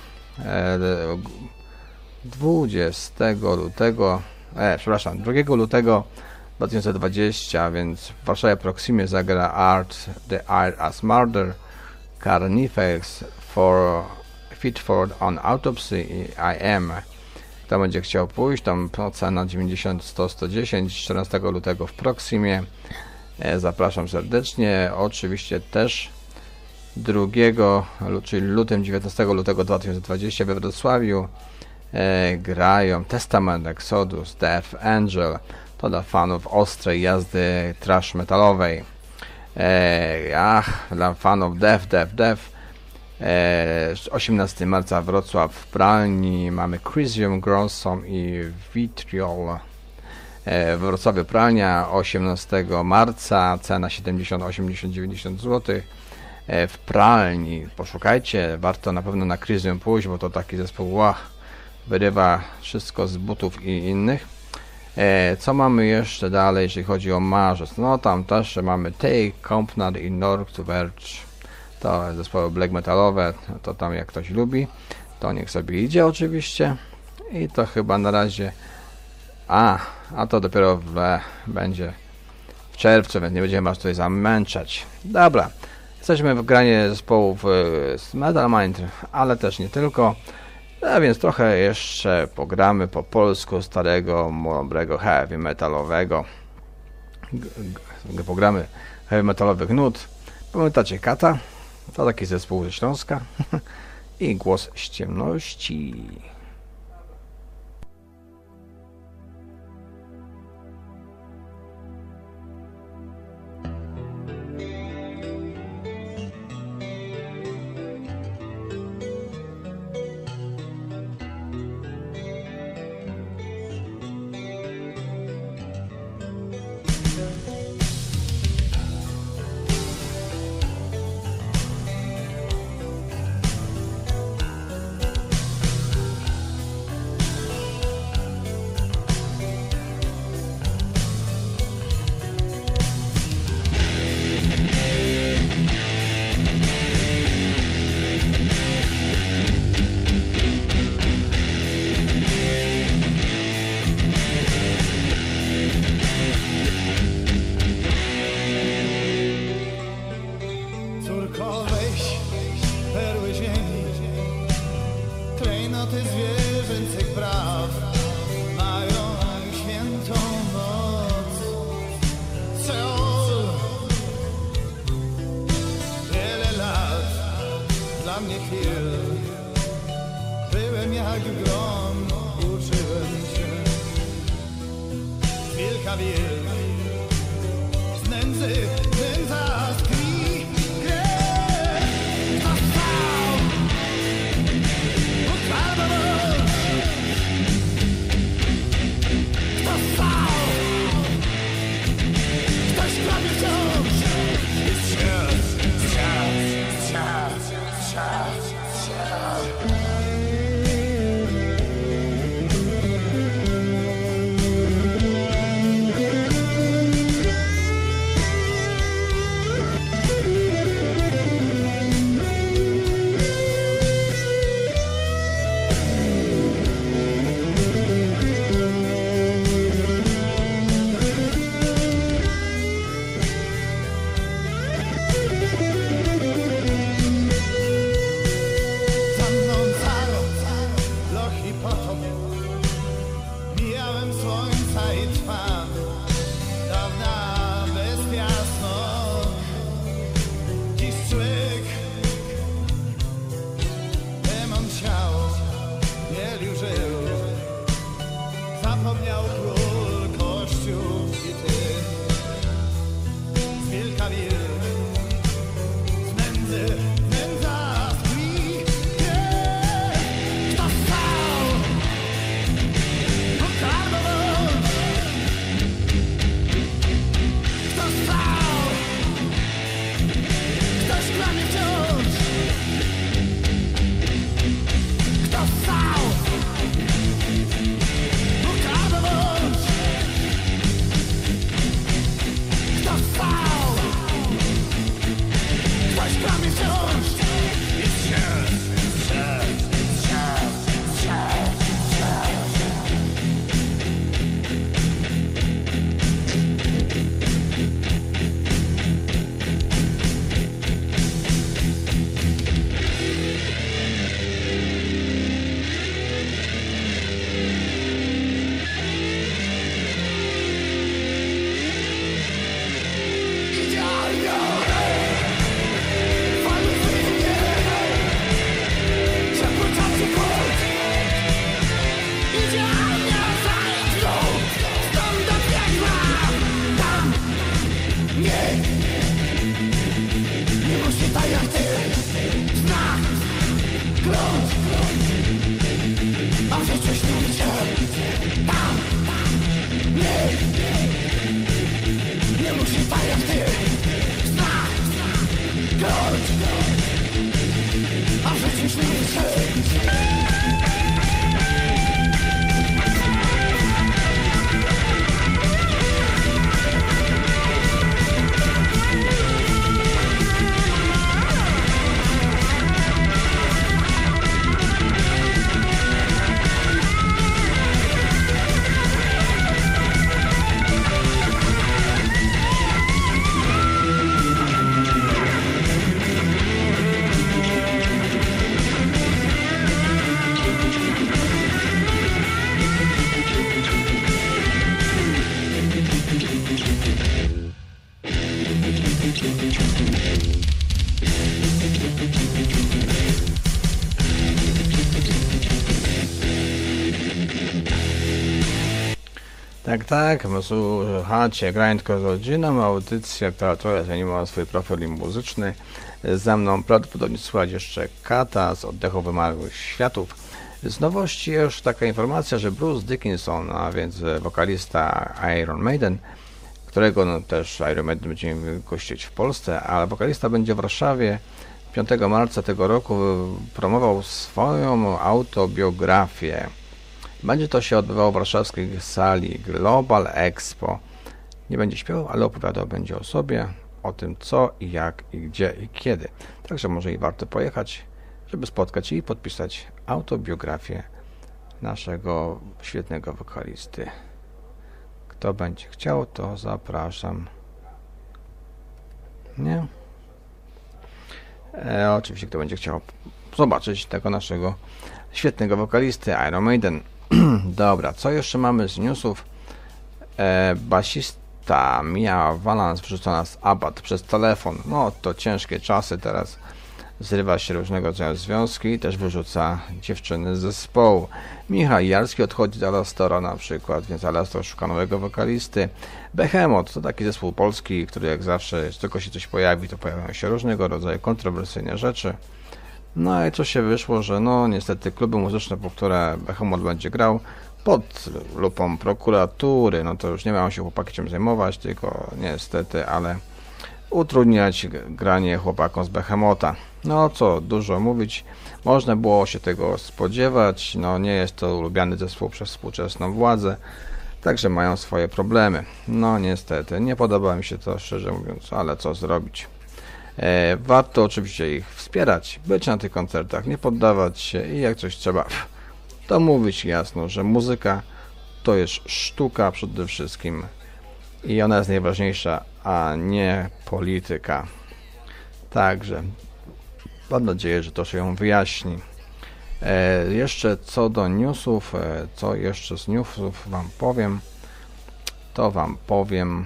lutego, 2 lutego 2020, więc w Warszawie Proximie zagra The Art as Murder, Carnifex, Fitford on Autopsy i I Am. Kto będzie chciał pójść, tam cena 90, 100, 110, 14 lutego w Proximie. Zapraszam serdecznie. Oczywiście też 2, czyli lutym, 19 lutego 2020 we Wrocławiu grają Testament, Exodus, Death Angel. To dla fanów ostrej jazdy trash metalowej. Dla fanów Death. 18 marca Wrocław w Pralni, mamy Crisium, Grossom i Vitriol. W Wrocławiu Pralnia 18 marca, cena 70, 80, 90 zł. W Pralni poszukajcie, warto na pewno na Crisium pójść, bo to taki zespół wyrywa wszystko z butów i innych. Co mamy jeszcze dalej, jeżeli chodzi o marzec? No tam też mamy Take, Compnar i Northverge. To zespoły black metalowe, to tam jak ktoś lubi, to niech sobie idzie oczywiście. I to chyba na razie, a to dopiero będzie w czerwcu, więc nie będziemy was tutaj zamęczać. Dobra, jesteśmy w granie zespołów z Metal Mind, ale też nie tylko. A więc trochę jeszcze pogramy po polsku starego, mądrego heavy metalowego. Pogramy heavy metalowych nut. Pamiętacie Kata? To taki zespół ze Śląska. I Głos z ciemności. Koty zwierzęcych praw mają świętą moc. Seul, wiele lat, dla mnie chwil. Byłem jak grom, uczyłem się. Wilka wilk, z nędzy, nędza z krwi, krew. Kto stał? Kto stał? Ktoś prawie wciąż. Jest czas. Mijałem słońca i trwam, dawna bestia snu. Dziś człowiek, demon ciał, mielił żył. Zapomniał król, kościół i ty. Z wilka wilk, z nędzy nędza z krwi. Kto stał? Kto stał? Ktoś kłamie wciąż. Kto stał? Ukradł wąż. Kto stał? Ktoś kłamie wciąż. Jest czas. Nie musi tak jak ty. Znak, klucz. A w życiu śnił się tam. Nie musi tak jak ty. Znak, klucz. A w życiu śnił się. Tak, słuchacie Grindcore Rodzina, audycja, która trochę zmieniła swój profil muzyczny. Za mną prawdopodobnie słuchać jeszcze Kata z Oddechu Wymarłych Światów. Z nowości już taka informacja, że Bruce Dickinson, a więc wokalista Iron Maiden, którego też Iron Maiden będziemy gościć w Polsce, ale wokalista będzie w Warszawie 5 marca tego roku promował swoją autobiografię. Będzie to się odbywało w warszawskiej sali Global Expo. Nie będzie śpiewał, ale opowiadał będzie o sobie, o tym co i jak i gdzie i kiedy. Także może i warto pojechać, żeby spotkać się i podpisać autobiografię naszego świetnego wokalisty. Kto będzie chciał, to zapraszam. Nie? Oczywiście kto będzie chciał zobaczyć tego naszego świetnego wokalisty Iron Maiden. Dobra, co jeszcze mamy z newsów? Basista Mia Valance wrzucona z ABBA przez telefon. No to ciężkie czasy teraz. Zrywa się różnego rodzaju związki i też wyrzuca dziewczyny z zespołu. Michał Jarski odchodzi z Alastora na przykład, więc Alastor szuka nowego wokalisty. Behemoth to taki zespół polski, który jak zawsze, jeśli tylko się coś pojawi, to pojawiają się różnego rodzaju kontrowersyjne rzeczy. No i co się wyszło, że no niestety kluby muzyczne, po które Behemoth będzie grał, pod lupą prokuratury, no to już nie mają się chłopaki czym zajmować, tylko niestety, ale utrudniać granie chłopakom z Behemotha. No co dużo mówić, można było się tego spodziewać, no nie jest to ulubiany zespół przez współczesną władzę, także mają swoje problemy. No niestety, nie podoba mi się to, szczerze mówiąc, ale co zrobić. Warto oczywiście ich wspierać, być na tych koncertach, nie poddawać się i jak coś trzeba, to mówić jasno, że muzyka to jest sztuka przede wszystkim i ona jest najważniejsza, a nie polityka. Także mam nadzieję, że to się ją wyjaśni. Jeszcze co do newsów, co jeszcze z newsów wam powiem, to wam powiem.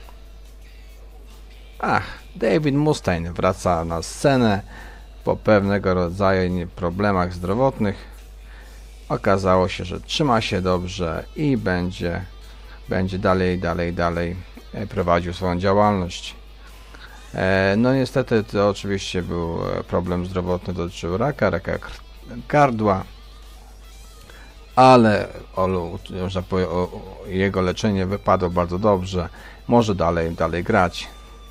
David Mustaine wraca na scenę po pewnego rodzaju problemach zdrowotnych. Okazało się, że trzyma się dobrze i będzie dalej prowadził swoją działalność. No niestety to oczywiście był problem zdrowotny, dotyczył raka gardła, ale można powiedzieć, jego leczenie wypadło bardzo dobrze, może dalej grać.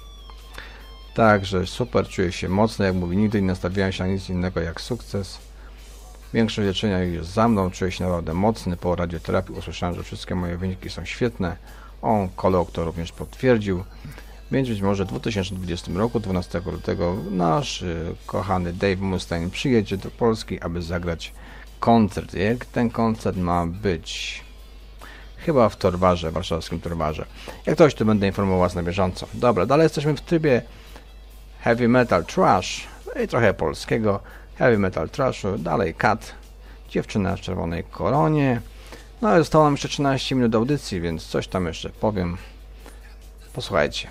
Także super, czuję się mocno, jak mówi, nigdy nie nastawiałem się na nic innego jak sukces. Większość leczenia już jest za mną, czuję się naprawdę mocny. Po radioterapii usłyszałem, że wszystkie moje wyniki są świetne. Onkolog to również potwierdził. Więc być może w 2020 roku, 12 lutego, nasz kochany Dave Mustaine przyjedzie do Polski, aby zagrać koncert. Jak ten koncert ma być? Chyba w Torwarze, warszawskim Torwarze. Jak coś, to będę informował was na bieżąco. Dobra, dalej jesteśmy w trybie heavy metal trash i trochę polskiego heavy metal trashu. Dalej Kat, dziewczyna w czerwonej koronie. No i zostało nam jeszcze 13 minut audycji, więc coś tam jeszcze powiem. Posłuchajcie.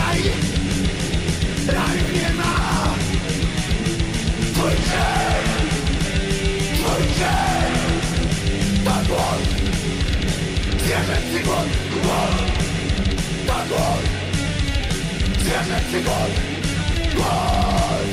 Rajów nie ma. Twój krzyk Zwierzęcy głód, głód, to głód. Zwierzęcy głód, głód.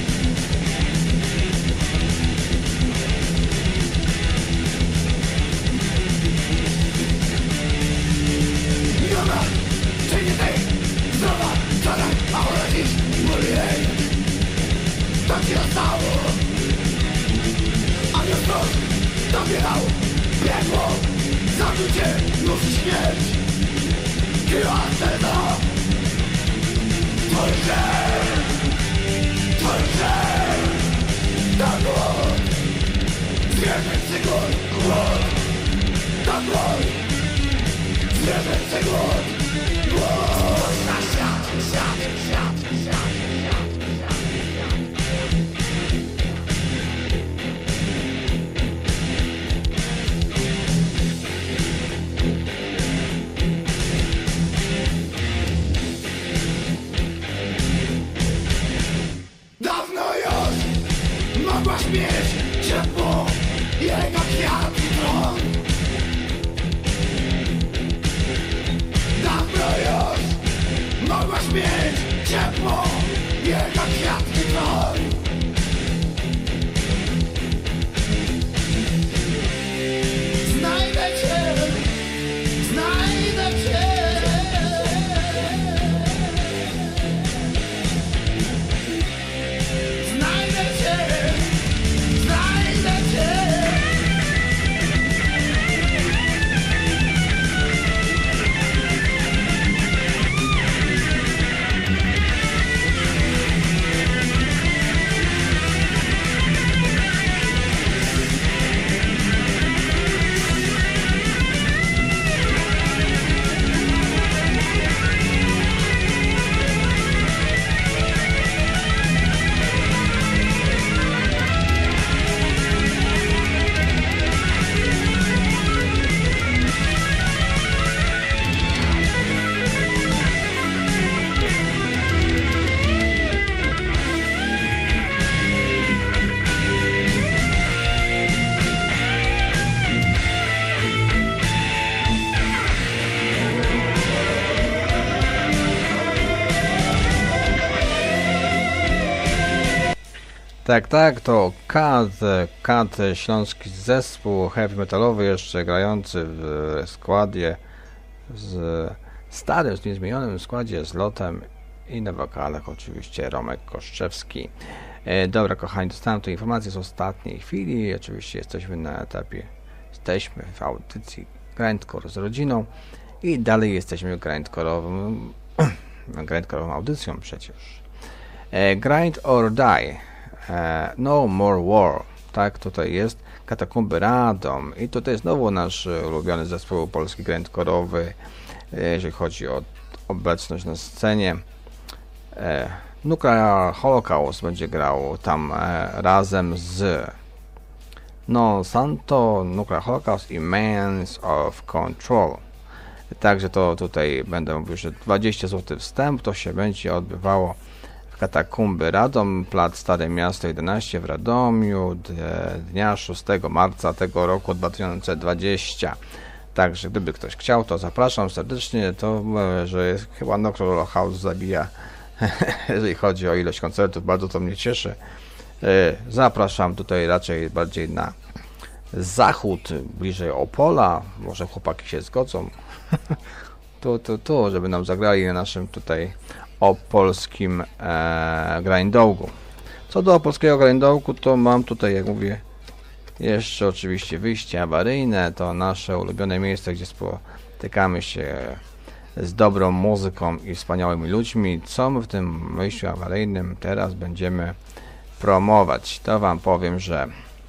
Jona, czy nie ty? Zdrowa, wczoraj, a ona dziś mówi jej. To ci zostało. A już prost dobierał piekło. Zabił cię już śmierć. Kiłatena. Twój grzech. Twój grzech. To głód. Zwierzęcy głód, głód. To głód. Zwierzęcy głód, głód. Na świat, świat, świat, świat, świat, świat, dawno już mogłaś mieć ciepło jego kwiat i tron. Dawno już mogłaś mieć ciepło jego kwiat i tron. Znajdę cię, znajdę cię. Znajdę cię, znajdę cię. Tak, to Kat, śląski zespół heavy metalowy, jeszcze grający w składzie z starym, z niezmienionym składzie z Lotem i na wokalach oczywiście Romek Koszczewski. Dobra kochani, dostałem tu informację z ostatniej chwili, oczywiście jesteśmy w audycji Grindcore z rodziną i dalej jesteśmy grindcore'ową audycją przecież. Grind or Die. No More War, tak, tutaj jest Katakumby Radom i tutaj znowu nasz ulubiony zespół polski grindcore'owy, jeżeli chodzi o obecność na scenie. Nuclear Holocaust będzie grał tam razem z Non Santo, Nuclear Holocaust i Mans of Control. Także to tutaj będę mówił, że 20 zł wstęp, to się będzie odbywało Katakumby Radom, plac Stare Miasto 11 w Radomiu, dnia 6 marca tego roku 2020. Także gdyby ktoś chciał, to zapraszam serdecznie. To że jest, chyba Nuclear Holocaust zabija, jeżeli chodzi o ilość koncertów, bardzo to mnie cieszy. Zapraszam tutaj raczej bardziej na zachód, bliżej Opola, może chłopaki się zgodzą, żeby nam zagrali na naszym tutaj opolskim grindougu. Co do opolskiego grindougu, to mam tutaj, jak mówię, jeszcze oczywiście wyjście awaryjne, to nasze ulubione miejsce, gdzie spotykamy się z dobrą muzyką i wspaniałymi ludźmi. Co my w tym wyjściu awaryjnym teraz będziemy promować? To wam powiem, że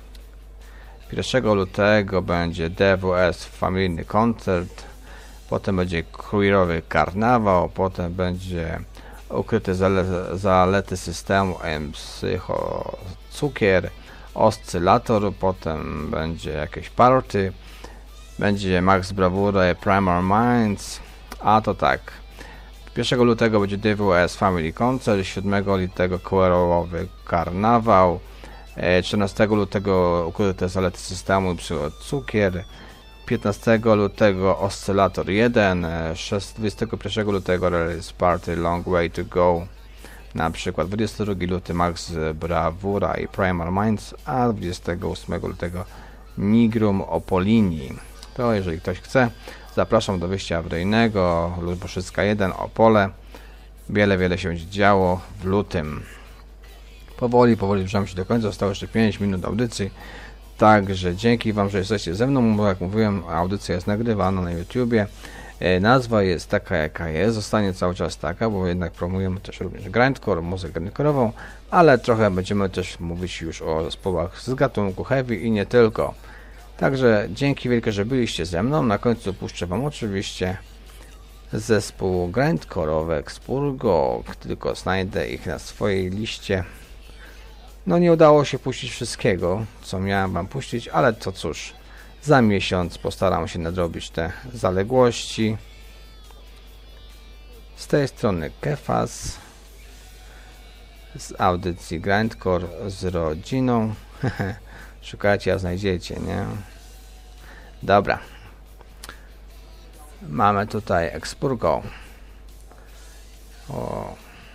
1 lutego będzie DWS familijny koncert, potem będzie queerowy karnawał, potem będzie ukryte zalety systemu Psycho Cukier, oscylator, potem będzie jakieś party, będzie Max Bravura, Primal Minds, a to tak. 1 lutego będzie DWS Family Concert, 7 lutego queerowy karnawał, 14 lutego ukryte zalety systemu Psycho Cukier, 15 lutego Oscyllator 1, 21 lutego Release Party Long Way to Go, na przykład 22 luty Max Bravura i Primal Minds, a 28 lutego Nigrum Opolini. To jeżeli ktoś chce, zapraszam do wyjścia awaryjnego, Lubuszycka 1, Opole. Wiele się będzie działo w lutym. Powoli zbliżamy się do końca, zostało jeszcze 5 minut audycji. Także dzięki Wam, że jesteście ze mną, bo jak mówiłem, audycja jest nagrywana na YouTubie. Nazwa jest taka, jaka jest, zostanie cały czas taka, bo jednak promujemy też również grindcore, muzykę grindcore'ową, ale trochę będziemy też mówić już o zespołach z gatunku heavy i nie tylko. Także dzięki wielkie, że byliście ze mną. Na końcu puszczę Wam oczywiście zespół grindcore'owy Expurgo, tylko znajdę ich na swojej liście. No nie udało się puścić wszystkiego, co miałem Wam puścić, ale to cóż, za miesiąc postaram się nadrobić te zaległości. Z tej strony Kefas, z audycji Grindcore z rodziną. Szukajcie, a znajdziecie, nie? Dobra. Mamy tutaj Expurgo. O.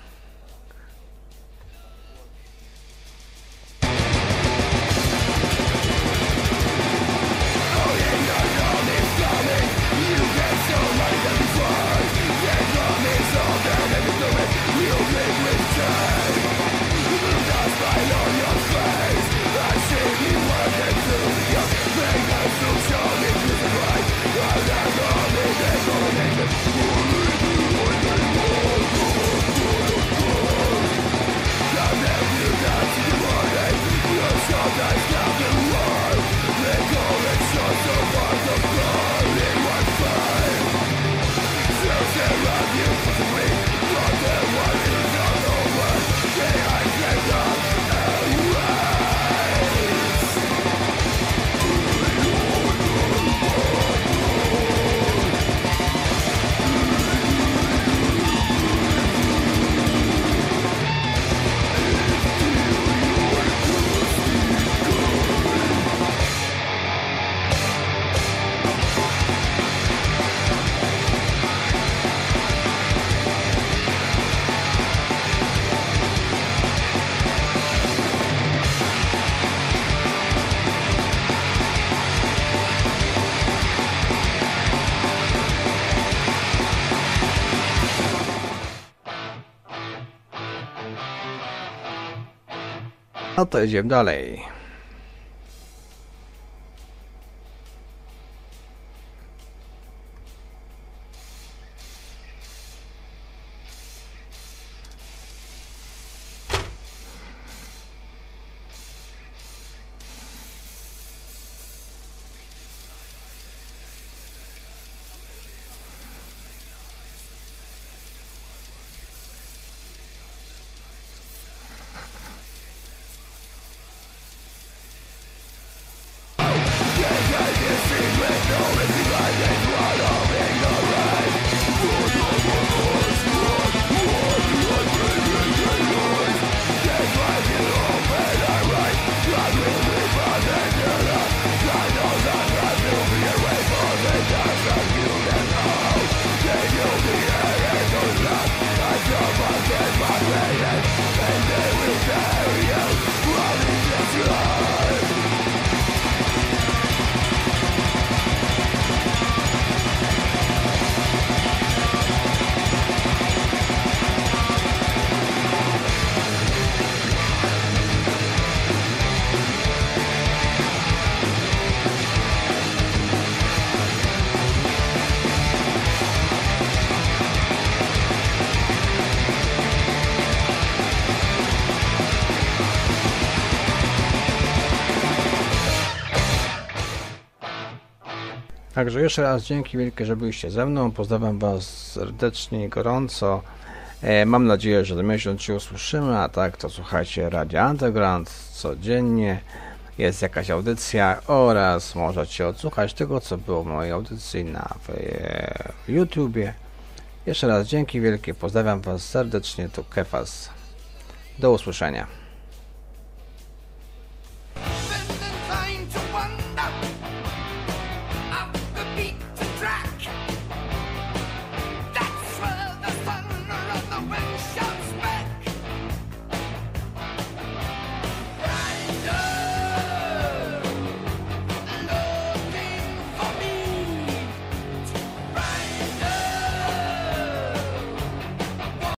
No to idziemy dalej. Także jeszcze raz dzięki wielkie, że byliście ze mną. Pozdrawiam Was serdecznie i gorąco. Mam nadzieję, że za miesiąc się usłyszymy, a tak to słuchajcie Radia Underground codziennie. Jest jakaś audycja oraz możecie odsłuchać tego, co było w mojej audycji na YouTubie. Jeszcze raz dzięki wielkie, pozdrawiam Was serdecznie, tu Kefas. Do usłyszenia.